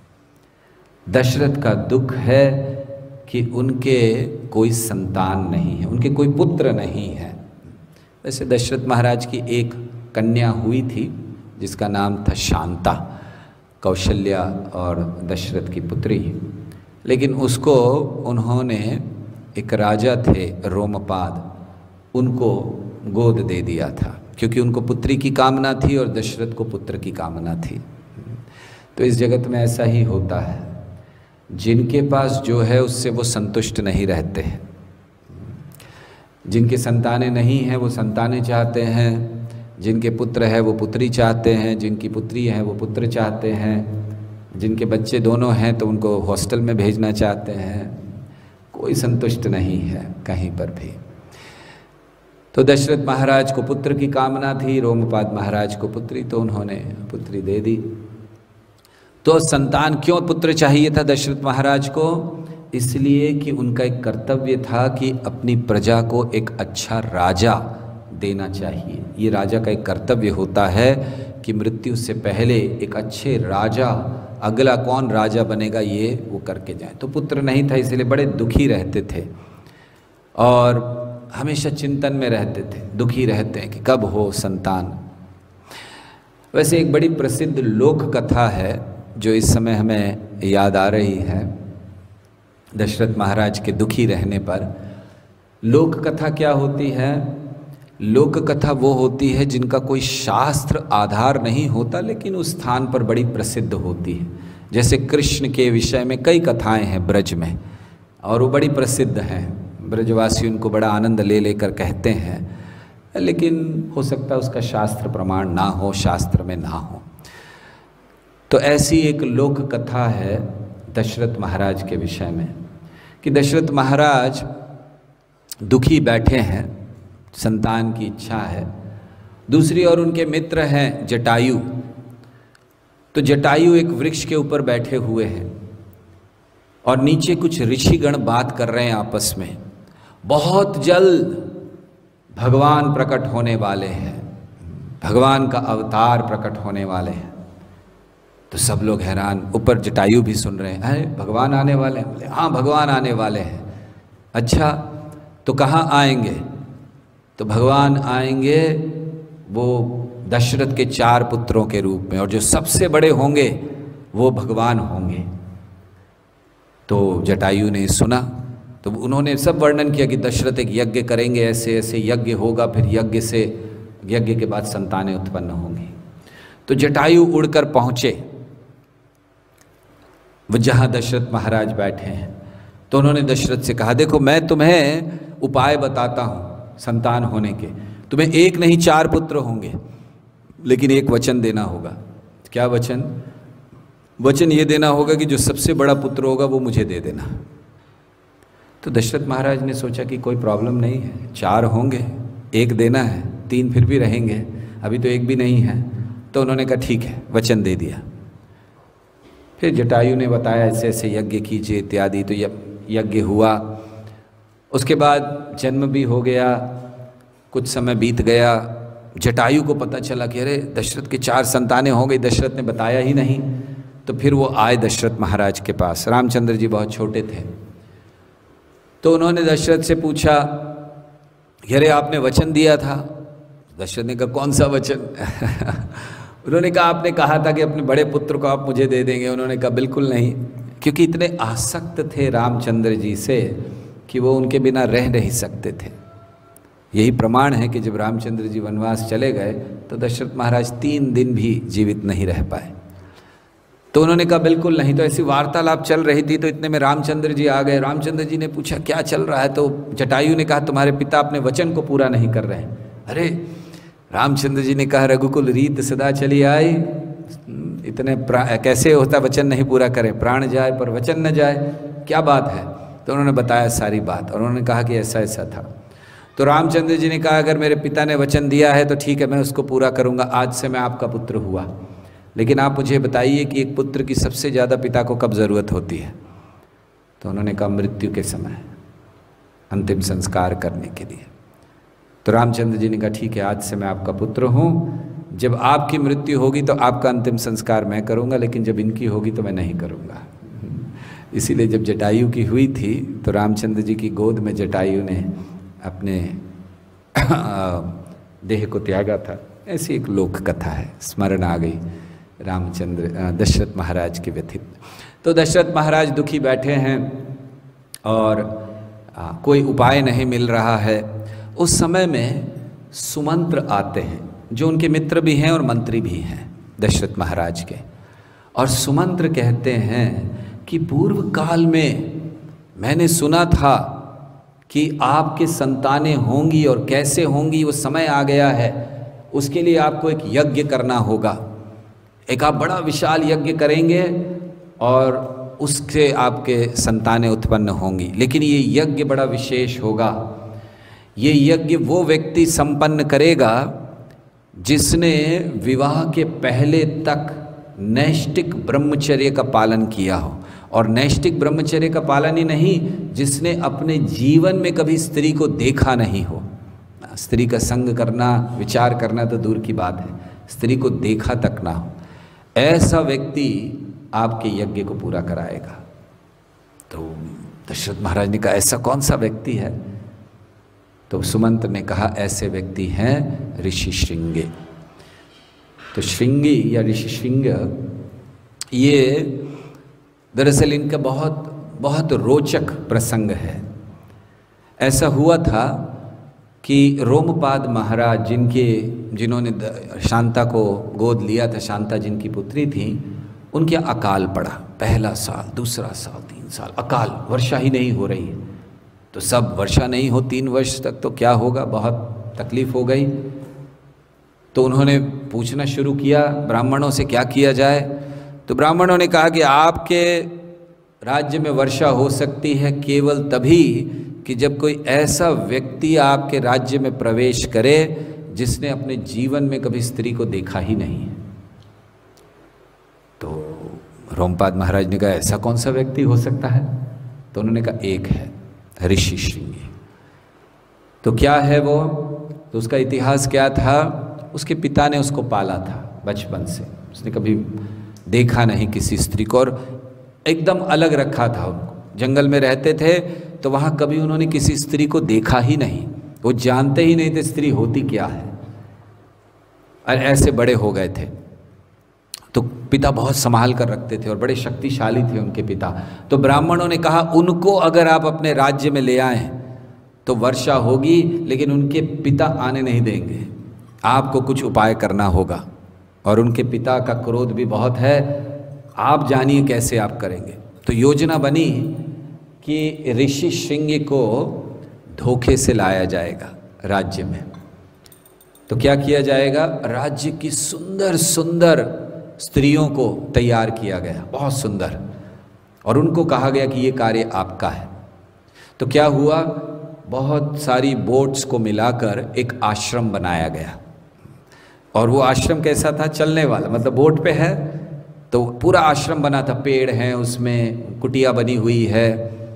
A: दशरथ का दुख है कि उनके कोई संतान नहीं है, उनके कोई पुत्र नहीं है। वैसे दशरथ महाराज की एक कन्या हुई थी जिसका नाम था शांता, कौशल्या और दशरथ की पुत्री, लेकिन उसको उन्होंने, एक राजा थे रोमपाद, उनको गोद दे दिया था, क्योंकि उनको पुत्री की कामना थी और दशरथ को पुत्र की कामना थी। तो इस जगत में ऐसा ही होता है, जिनके पास जो है उससे वो संतुष्ट नहीं रहते हैं। जिनके संतानें नहीं हैं वो संतानें चाहते हैं, जिनके पुत्र है वो पुत्री चाहते हैं, जिनकी पुत्री है वो पुत्र चाहते हैं, जिनके बच्चे दोनों हैं तो उनको हॉस्टल में भेजना चाहते हैं। कोई संतुष्ट नहीं है कहीं पर भी। तो दशरथ महाराज को पुत्र की कामना थी, रोमपाद महाराज को पुत्री, तो उन्होंने पुत्री दे दी। तो संतान, क्यों पुत्र चाहिए था दशरथ महाराज को? इसलिए कि उनका एक कर्तव्य था कि अपनी प्रजा को एक अच्छा राजा देना चाहिए। ये राजा का एक कर्तव्य होता है कि मृत्यु से पहले एक अच्छे राजा, अगला कौन राजा बनेगा ये वो करके जाए। तो पुत्र नहीं था, इसलिए बड़े दुखी रहते थे और हमेशा चिंतन में रहते थे, दुखी रहते हैं कि कब हो संतान। वैसे एक बड़ी प्रसिद्ध लोक कथा है जो इस समय हमें याद आ रही है दशरथ महाराज के दुखी रहने पर। लोक कथा क्या होती है? लोक कथा वो होती है जिनका कोई शास्त्र आधार नहीं होता, लेकिन उस स्थान पर बड़ी प्रसिद्ध होती है। जैसे कृष्ण के विषय में कई कथाएं हैं ब्रज में और वो बड़ी प्रसिद्ध हैं, ब्रजवासी उनको बड़ा आनंद ले लेकर कहते हैं, लेकिन हो सकता है उसका शास्त्र प्रमाण ना हो, शास्त्र में ना हो। तो ऐसी एक लोक कथा है दशरथ महाराज के विषय में कि दशरथ महाराज दुखी बैठे हैं, संतान की इच्छा है। दूसरी ओर उनके मित्र हैं जटायु। तो जटायु एक वृक्ष के ऊपर बैठे हुए हैं और नीचे कुछ ऋषिगण बात कर रहे हैं आपस में। बहुत जल्द भगवान प्रकट होने वाले हैं, भगवान का अवतार प्रकट होने वाले हैं। तो सब लोग हैरान, ऊपर जटायु भी सुन रहे हैं, अरे भगवान आने वाले हैं? बोले हाँ भगवान आने वाले हैं। अच्छा तो कहाँ आएंगे? तो भगवान आएंगे वो दशरथ के चार पुत्रों के रूप में, और जो सबसे बड़े होंगे वो भगवान होंगे। तो जटायु ने सुना तो उन्होंने सब वर्णन किया कि दशरथ एक यज्ञ करेंगे, ऐसे ऐसे यज्ञ होगा, फिर यज्ञ से यज्ञ के बाद संतानें उत्पन्न होंगी। तो जटायु उड़कर पहुँचे वो जहाँ दशरथ महाराज बैठे हैं। तो उन्होंने दशरथ से कहा, देखो मैं तुम्हें उपाय बताता हूँ संतान होने के। तुम्हें एक नहीं चार पुत्र होंगे, लेकिन एक वचन देना होगा। क्या वचन? वचन ये देना होगा कि जो सबसे बड़ा पुत्र होगा वो मुझे दे देना। तो दशरथ महाराज ने सोचा कि कोई प्रॉब्लम नहीं है, चार होंगे, एक देना है, तीन फिर भी रहेंगे, अभी तो एक भी नहीं है। तो उन्होंने कहा ठीक है, वचन दे दिया। फिर जटायु ने बताया ऐसे ऐसे यज्ञ कीजिए इत्यादि। तो यज्ञ हुआ, उसके बाद जन्म भी हो गया, कुछ समय बीत गया। जटायु को पता चला कि अरे दशरथ के चार संतानें हो गई, दशरथ ने बताया ही नहीं। तो फिर वो आए दशरथ महाराज के पास। रामचंद्र जी बहुत छोटे थे। तो उन्होंने दशरथ से पूछा कि अरे आपने वचन दिया था। दशरथ ने कहा कौन सा वचन? उन्होंने कहा आपने कहा था कि अपने बड़े पुत्र को आप मुझे दे देंगे। उन्होंने कहा बिल्कुल नहीं, क्योंकि इतने आसक्त थे रामचंद्र जी से कि वो उनके बिना रह नहीं सकते थे। यही प्रमाण है कि जब रामचंद्र जी वनवास चले गए तो दशरथ महाराज तीन दिन भी जीवित नहीं रह पाए। तो उन्होंने कहा बिल्कुल नहीं। तो ऐसी वार्तालाप चल रही थी, तो इतने में रामचंद्र जी आ गए। रामचंद्र जी ने पूछा क्या चल रहा है? तो जटायु ने कहा तुम्हारे पिता अपने वचन को पूरा नहीं कर रहे हैं। अरे रामचंद्र जी ने कहा रघुकुल रीत सदा चली आई, इतने कैसे होता वचन नहीं पूरा करें, प्राण जाए पर वचन न जाए, क्या बात है? तो उन्होंने बताया सारी बात और उन्होंने कहा कि ऐसा ऐसा था। तो रामचंद्र जी ने कहा अगर मेरे पिता ने वचन दिया है तो ठीक है, मैं उसको पूरा करूंगा, आज से मैं आपका पुत्र हुआ। लेकिन आप मुझे बताइए कि एक पुत्र की सबसे ज़्यादा पिता को कब ज़रूरत होती है? तो उन्होंने कहा मृत्यु के समय, अंतिम संस्कार करने के लिए। तो रामचंद्र जी ने कहा ठीक है, आज से मैं आपका पुत्र हूँ, जब आपकी मृत्यु होगी तो आपका अंतिम संस्कार मैं करूँगा, लेकिन जब इनकी होगी तो मैं नहीं करूँगा। इसीलिए जब जटायु की हुई थी तो रामचंद्र जी की गोद में जटायु ने अपने देह को त्यागा था। ऐसी एक लोक कथा है, स्मरण आ गई रामचंद्र दशरथ महाराज के व्यथित। तो दशरथ महाराज दुखी बैठे हैं और आ, कोई उपाय नहीं मिल रहा है। उस समय में सुमंत्र आते हैं, जो उनके मित्र भी हैं और मंत्री भी हैं दशरथ महाराज के। और सुमंत्र कहते हैं कि पूर्व काल में मैंने सुना था कि आपके संतानें होंगी, और कैसे होंगी वो समय आ गया है। उसके लिए आपको एक यज्ञ करना होगा, एक आप बड़ा विशाल यज्ञ करेंगे और उससे आपके संतानें उत्पन्न होंगी। लेकिन ये यज्ञ बड़ा विशेष होगा। ये यज्ञ वो व्यक्ति संपन्न करेगा जिसने विवाह के पहले तक नैष्टिक ब्रह्मचर्य का पालन किया हो। और नैष्टिक ब्रह्मचर्य का पालन ही नहीं, जिसने अपने जीवन में कभी स्त्री को देखा नहीं हो। स्त्री का संग करना, विचार करना तो दूर की बात है, स्त्री को देखा तक ना हो, ऐसा व्यक्ति आपके यज्ञ को पूरा कराएगा। तो दशरथ महाराज ने कहा ऐसा कौन सा व्यक्ति है? तो सुमंत्र ने कहा ऐसे व्यक्ति हैं ऋषि श्रृंगे। तो श्रृंगी या ऋषि श्रृंग, ये दरअसल इनका बहुत बहुत रोचक प्रसंग है। ऐसा हुआ था कि रोमपाद महाराज, जिनके जिन्होंने शांता को गोद लिया था, शांता जिनकी पुत्री थी, उनके अकाल पड़ा। पहला साल, दूसरा साल, तीन साल अकाल, वर्षा ही नहीं हो रही है। तो सब वर्षा नहीं हो तीन वर्ष तक तो क्या होगा, बहुत तकलीफ हो गई। तो उन्होंने पूछना शुरू किया ब्राह्मणों से क्या किया जाए। तो ब्राह्मणों ने कहा कि आपके राज्य में वर्षा हो सकती है केवल तभी कि जब कोई ऐसा व्यक्ति आपके राज्य में प्रवेश करे जिसने अपने जीवन में कभी स्त्री को देखा ही नहीं है। तो रोमपाद महाराज ने कहा ऐसा कौन सा व्यक्ति हो सकता है? तो उन्होंने कहा एक है, ऋषि श्रृंगी। तो क्या है वो? तो उसका इतिहास क्या था? उसके पिता ने उसको पाला था बचपन से, उसने कभी देखा नहीं किसी स्त्री को और एकदम अलग रखा था उनको। जंगल में रहते थे तो वहाँ कभी उन्होंने किसी स्त्री को देखा ही नहीं, वो जानते ही नहीं थे स्त्री होती क्या है, और ऐसे बड़े हो गए थे। तो पिता बहुत संभाल कर रखते थे और बड़े शक्तिशाली थे उनके पिता। तो ब्राह्मणों ने कहा उनको अगर आप अपने राज्य में ले आएं तो वर्षा होगी, लेकिन उनके पिता आने नहीं देंगे, आपको कुछ उपाय करना होगा। और उनके पिता का क्रोध भी बहुत है, आप जानिए कैसे आप करेंगे। तो योजना बनी कि ऋषि श्रृंगी को धोखे से लाया जाएगा राज्य में। तो क्या किया जाएगा? राज्य की सुंदर सुंदर स्त्रियों को तैयार किया गया, बहुत सुंदर, और उनको कहा गया कि ये कार्य आपका है। तो क्या हुआ? बहुत सारी बोट्स को मिलाकर एक आश्रम बनाया गया। और वो आश्रम कैसा था? चलने वाला, मतलब बोट पे है तो पूरा आश्रम बना था, पेड़ हैं उसमें, कुटिया बनी हुई है।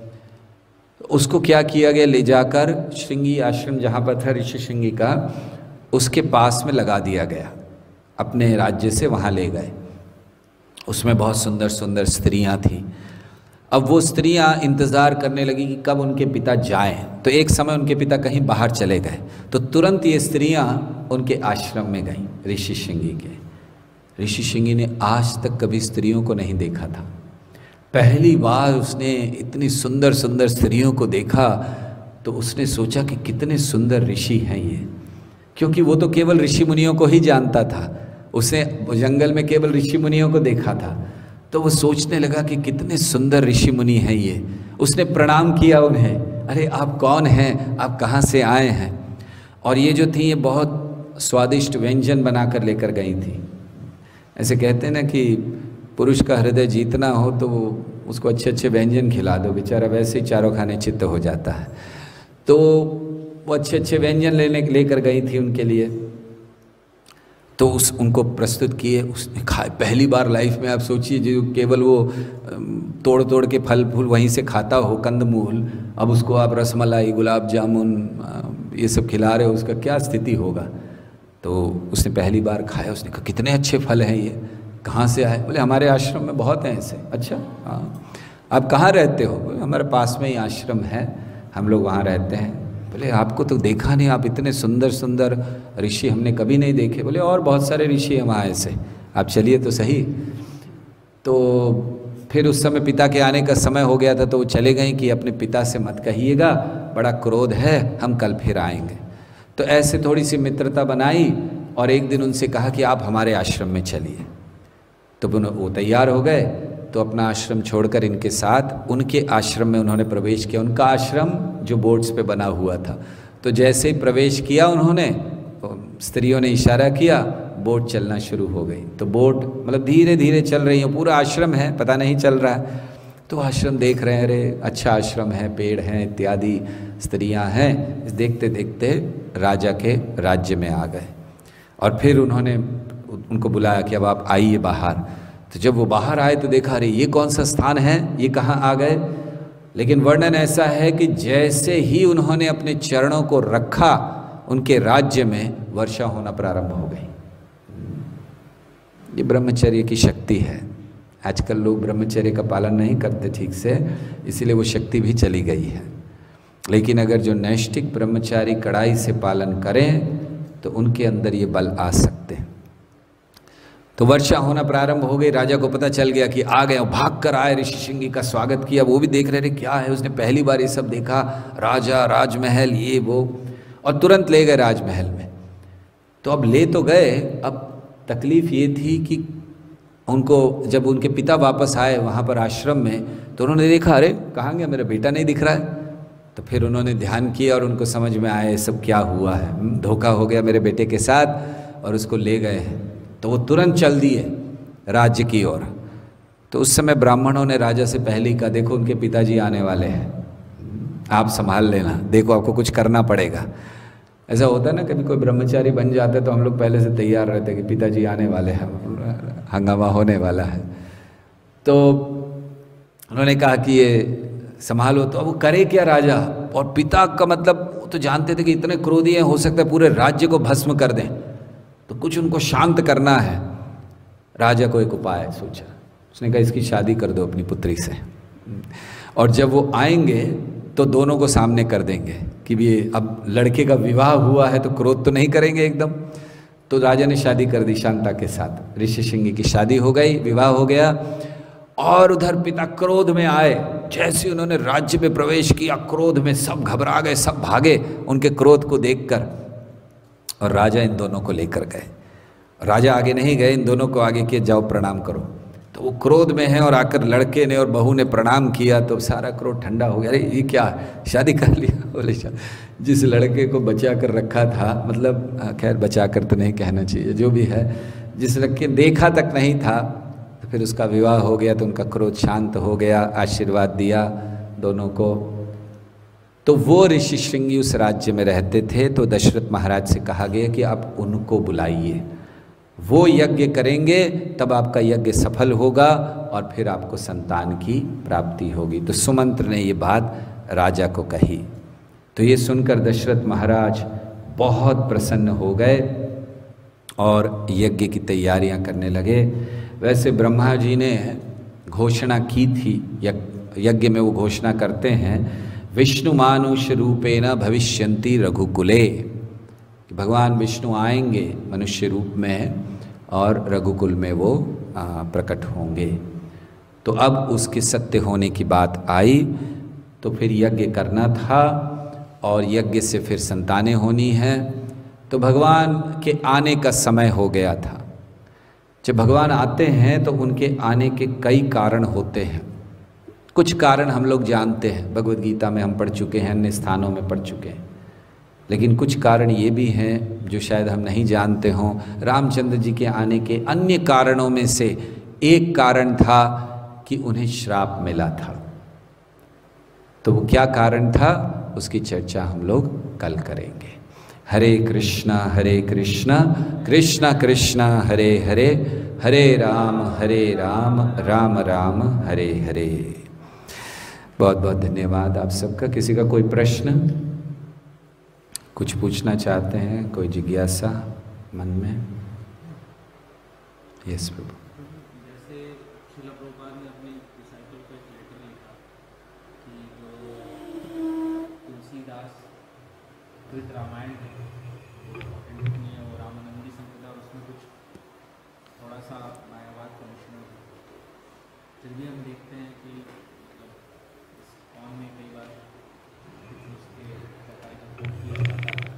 A: उसको क्या किया गया? ले जाकर श्रृंगी आश्रम जहाँ पर था ऋषि श्रृंगी का, उसके पास में लगा दिया गया, अपने राज्य से वहाँ ले गए। उसमें बहुत सुंदर सुंदर स्त्रियाँ थीं। अब वो स्त्रियाँ इंतज़ार करने लगी कि कब उनके पिता जाएं। तो एक समय उनके पिता कहीं बाहर चले गए, तो तुरंत ये स्त्रियाँ उनके आश्रम में गईं ऋषि श्रृंगी के। ऋषि श्रृंगी ने आज तक कभी स्त्रियों को नहीं देखा था, पहली बार उसने इतनी सुंदर सुंदर स्त्रियों को देखा। तो उसने सोचा कि कितने सुंदर ऋषि हैं ये, क्योंकि वो तो केवल ऋषि मुनियों को ही जानता था, उसने जंगल में केवल ऋषि मुनियों को देखा था। तो वो सोचने लगा कि कितने सुंदर ऋषि मुनि हैं ये। उसने प्रणाम किया उन्हें, अरे आप कौन हैं, आप कहाँ से आए हैं? और ये जो थी ये बहुत स्वादिष्ट व्यंजन बनाकर लेकर गई थी। ऐसे कहते हैं ना कि पुरुष का हृदय जीतना हो तो वो उसको अच्छे अच्छे व्यंजन खिला दो, बेचारा वैसे ही चारों खाने चित्त हो जाता है। तो वो अच्छे अच्छे व्यंजन लेने लेकर गई थी उनके लिए। तो उस उनको प्रस्तुत किए, उसने खाए पहली बार लाइफ में। आप सोचिए जो केवल वो तोड़ तोड़ के फल फूल वहीं से खाता हो, कंदमूल, अब उसको आप रसमलाई, गुलाब जामुन ये सब खिला रहे हो, उसका क्या स्थिति होगा। तो उसने पहली बार खाया, उसने कहा कितने अच्छे फल हैं ये, कहाँ से आए? बोले हमारे आश्रम में बहुत हैं ऐसे। अच्छा हाँ, आप कहाँ रहते हो? बोले हमारे पास में ही आश्रम है, हम लोग वहाँ रहते हैं। बोले आपको तो देखा नहीं, आप इतने सुंदर सुंदर ऋषि हमने कभी नहीं देखे। बोले और बहुत सारे ऋषि हैं वहाँ ऐसे, आप चलिए तो सही। तो फिर उस समय पिता के आने का समय हो गया था, तो वो चले गए कि अपने पिता से मत कहिएगा, बड़ा क्रोध है, हम कल फिर आएंगे। तो ऐसे थोड़ी सी मित्रता बनाई और एक दिन उनसे कहा कि आप हमारे आश्रम में चलिए। तो वो तैयार हो गए, तो अपना आश्रम छोड़कर इनके साथ उनके आश्रम में उन्होंने प्रवेश किया। उनका आश्रम जो बोट्स पे बना हुआ था। तो जैसे ही प्रवेश किया उन्होंने, स्त्रियों ने इशारा किया, बोट चलना शुरू हो गई। तो बोट मतलब धीरे धीरे चल रही है, पूरा आश्रम है, पता नहीं चल रहा है। तो आश्रम देख रहे हैं, अरे अच्छा आश्रम है, पेड़ हैं इत्यादि, स्त्रियां हैं। देखते देखते राजा के राज्य में आ गए और फिर उन्होंने उनको बुलाया कि अब आप आइए बाहर। तो जब वो बाहर आए तो देखा, अरे ये कौन सा स्थान है, ये कहाँ आ गए। लेकिन वर्णन ऐसा है कि जैसे ही उन्होंने अपने चरणों को रखा, उनके राज्य में वर्षा होना प्रारंभ हो गई। ये ब्रह्मचर्य की शक्ति है। आजकल लोग ब्रह्मचर्य का पालन नहीं करते ठीक से, इसीलिए वो शक्ति भी चली गई है। लेकिन अगर जो नैष्ठिक ब्रह्मचारी कड़ाई से पालन करें तो उनके अंदर ये बल आ सकते हैं। तो वर्षा होना प्रारंभ हो गई। राजा को पता चल गया कि आ गए, भाग कर आए, ऋषि श्रृंगी का स्वागत किया। वो भी देख रहे थे क्या है, उसने पहली बार ये सब देखा, राजा, राजमहल, ये वो, और तुरंत ले गए राजमहल में। तो अब ले तो गए, अब तकलीफ ये थी कि उनको जब उनके पिता वापस आए वहाँ पर आश्रम में, तो उन्होंने देखा, अरे कहाँ गया, मेरा बेटा नहीं दिख रहा है। तो फिर उन्होंने ध्यान किया और उनको समझ में आया ये सब क्या हुआ है, धोखा हो गया मेरे बेटे के साथ, और उसको ले गए हैं। तो वो तुरंत चल दिए राज्य की ओर। तो उस समय ब्राह्मणों ने राजा से पहले ही कहा, देखो उनके पिताजी आने वाले हैं। आप संभाल लेना, देखो आपको कुछ करना पड़ेगा। ऐसा होता है ना, कभी कोई ब्रह्मचारी बन जाता है तो हम लोग पहले से तैयार रहते हैं कि पिताजी आने वाले हैं, हंगामा होने वाला है। तो उन्होंने कहा कि ये संभालो, तो अब वो करे क्या राजा। और पिता का मतलब वो तो जानते थे कि इतने क्रोधी हैं, हो सकता है पूरे राज्य को भस्म कर दें, तो कुछ उनको शांत करना है। राजा को एक उपाय सोचा, उसने कहा इसकी शादी कर दो अपनी पुत्री से, और जब वो आएंगे तो दोनों को सामने कर देंगे कि भी अब लड़के का विवाह हुआ है तो क्रोध तो नहीं करेंगे एकदम। तो राजा ने शादी कर दी शांता के साथ, ऋषिशृंगी की शादी हो गई, विवाह हो गया। और उधर पिता क्रोध में आए, जैसे उन्होंने राज्य में प्रवेश किया क्रोध में सब घबरा गए, सब भागे उनके क्रोध को देखकर, और राजा इन दोनों को लेकर गए। राजा आगे नहीं गए, इन दोनों को आगे किए, जाओ प्रणाम करो। तो वो क्रोध में है और आकर लड़के ने और बहू ने प्रणाम किया तो सारा क्रोध ठंडा हो गया। अरे ये क्या, शादी कर लिया। बोले जिस लड़के को बचा कर रखा था, मतलब खैर बचा कर तो नहीं कहना चाहिए, जो भी है, जिस लड़के देखा तक नहीं था, तो फिर उसका विवाह हो गया तो उनका क्रोध शांत हो गया, आशीर्वाद दिया दोनों को। तो वो ऋषिशृंगी उस राज्य में रहते थे। तो दशरथ महाराज से कहा गया कि आप उनको बुलाइए, वो यज्ञ करेंगे, तब आपका यज्ञ सफल होगा और फिर आपको संतान की प्राप्ति होगी। तो सुमंत्र ने ये बात राजा को कही। तो ये सुनकर दशरथ महाराज बहुत प्रसन्न हो गए और यज्ञ की तैयारियां करने लगे। वैसे ब्रह्मा जी ने घोषणा की थी, यज्ञ में वो घोषणा करते हैं, विष्णु मानुष रूपेण भविष्यन्ति रघुकुले, भगवान विष्णु आएंगे मनुष्य रूप में और रघुकुल में वो प्रकट होंगे। तो अब उसके सत्य होने की बात आई, तो फिर यज्ञ करना था और यज्ञ से फिर संतानें होनी हैं। तो भगवान के आने का समय हो गया था। जब भगवान आते हैं तो उनके आने के कई कारण होते हैं। कुछ कारण हम लोग जानते हैं, भगवद गीता में हम पढ़ चुके हैं, अन्य स्थानों में पढ़ चुके हैं, लेकिन कुछ कारण ये भी हैं जो शायद हम नहीं जानते हों। रामचंद्र जी के आने के अन्य कारणों में से एक कारण था कि उन्हें श्राप मिला था। तो वो क्या कारण था, उसकी चर्चा हम लोग कल करेंगे। हरे कृष्णा हरे कृष्णा कृष्णा कृष्णा हरे हरे, हरे राम हरे राम राम राम हरे हरे। बहुत बहुत धन्यवाद आप सबका। किसी का कोई प्रश्न, कुछ पूछना चाहते हैं, कोई जिज्ञासा मन में? यस प्रभु।
B: जैसे श्रील प्रभुपाद ने अपने डिसाइपल को एक लेटर लिखा कि जो तुलसीदास कृत रामायण है और रामानंदी संप्रदाय, उसमें कुछ थोड़ा सा मायावाद का मिश्रण है। फिर भी हम देखते हैं कि इस कौन में कई बार उसके प्रकार का कोट किया जाता है।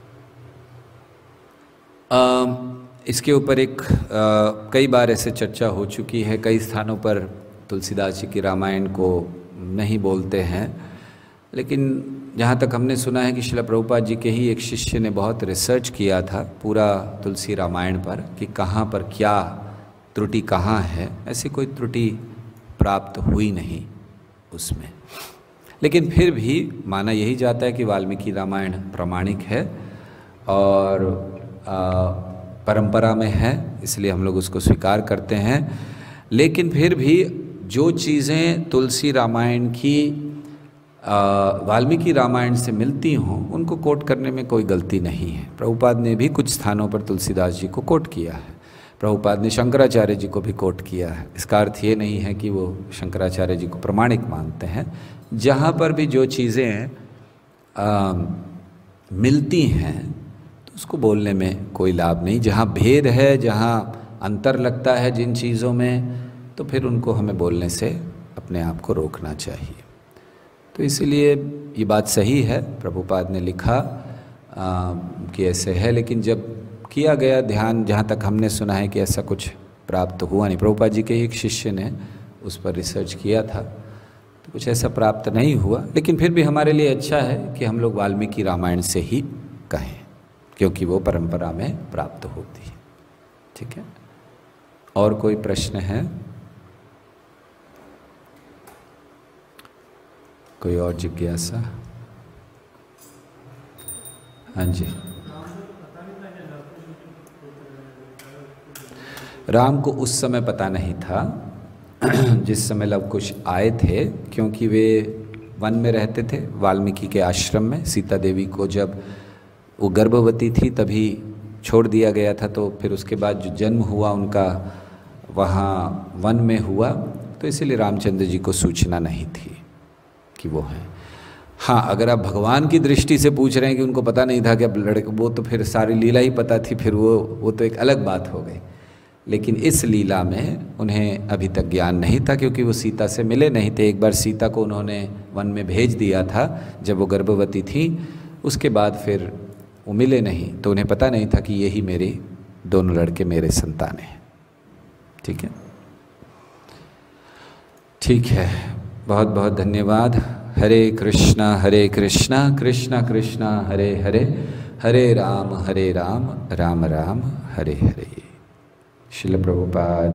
A: इसके ऊपर एक आ, कई बार ऐसे चर्चा हो चुकी है। कई स्थानों पर तुलसीदास जी की रामायण को नहीं बोलते हैं, लेकिन जहाँ तक हमने सुना है कि श्रील प्रभुपाद जी के ही एक शिष्य ने बहुत रिसर्च किया था पूरा तुलसी रामायण पर कि कहाँ पर क्या त्रुटि कहाँ है। ऐसी कोई त्रुटि प्राप्त हुई नहीं उसमें, लेकिन फिर भी माना यही जाता है कि वाल्मीकि रामायण प्रामाणिक है और आ, परंपरा में है, इसलिए हम लोग उसको स्वीकार करते हैं। लेकिन फिर भी जो चीज़ें तुलसी रामायण की वाल्मीकि रामायण से मिलती हों उनको कोट करने में कोई गलती नहीं है। प्रभुपाद ने भी कुछ स्थानों पर तुलसीदास जी को कोट किया है, प्रभुपाद ने शंकराचार्य जी को भी कोट किया है। इसका अर्थ ये नहीं है कि वो शंकराचार्य जी को प्रमाणिक मानते हैं। जहाँ पर भी जो चीज़ें मिलती हैं तो उसको बोलने में कोई लाभ नहीं। जहाँ भेद है, जहाँ अंतर लगता है जिन चीज़ों में, तो फिर उनको हमें बोलने से अपने आप को रोकना चाहिए। तो इसीलिए ये बात सही है, प्रभुपाद ने लिखा आ, कि ऐसे है, लेकिन जब किया गया ध्यान, जहाँ तक हमने सुना है कि ऐसा कुछ प्राप्त हुआ नहीं। प्रभुपाद जी के एक शिष्य ने उस पर रिसर्च किया था तो कुछ ऐसा प्राप्त नहीं हुआ। लेकिन फिर भी हमारे लिए अच्छा है कि हम लोग वाल्मीकि रामायण से ही कहें, क्योंकि वो परंपरा में प्राप्त होती है। ठीक है, और कोई प्रश्न है? कोई और जिज्ञासा? हाँ जी। राम को उस समय पता नहीं था जिस समय लव कुश आए थे, क्योंकि वे वन में रहते थे वाल्मीकि के आश्रम में। सीता देवी को जब वो गर्भवती थी तभी छोड़ दिया गया था, तो फिर उसके बाद जो जन्म हुआ उनका वहाँ वन में हुआ, तो इसीलिए रामचंद्र जी को सूचना नहीं थी कि वो हैं। हाँ, अगर आप भगवान की दृष्टि से पूछ रहे हैं कि उनको पता नहीं था कि अब लड़के, वो तो फिर सारी लीला ही पता थी, फिर वो वो तो एक अलग बात हो गई। लेकिन इस लीला में उन्हें अभी तक ज्ञान नहीं था, क्योंकि वो सीता से मिले नहीं थे। एक बार सीता को उन्होंने वन में भेज दिया था जब वो गर्भवती थी, उसके बाद फिर वो मिले नहीं, तो उन्हें पता नहीं था कि यही मेरे दोनों लड़के मेरे संतान हैं। ठीक है, ठीक है, बहुत बहुत धन्यवाद। हरे कृष्णा हरे कृष्णा कृष्णा कृष्णा हरे हरे, हरे राम हरे राम राम राम हरे हरे। श्रील प्रभुपाद।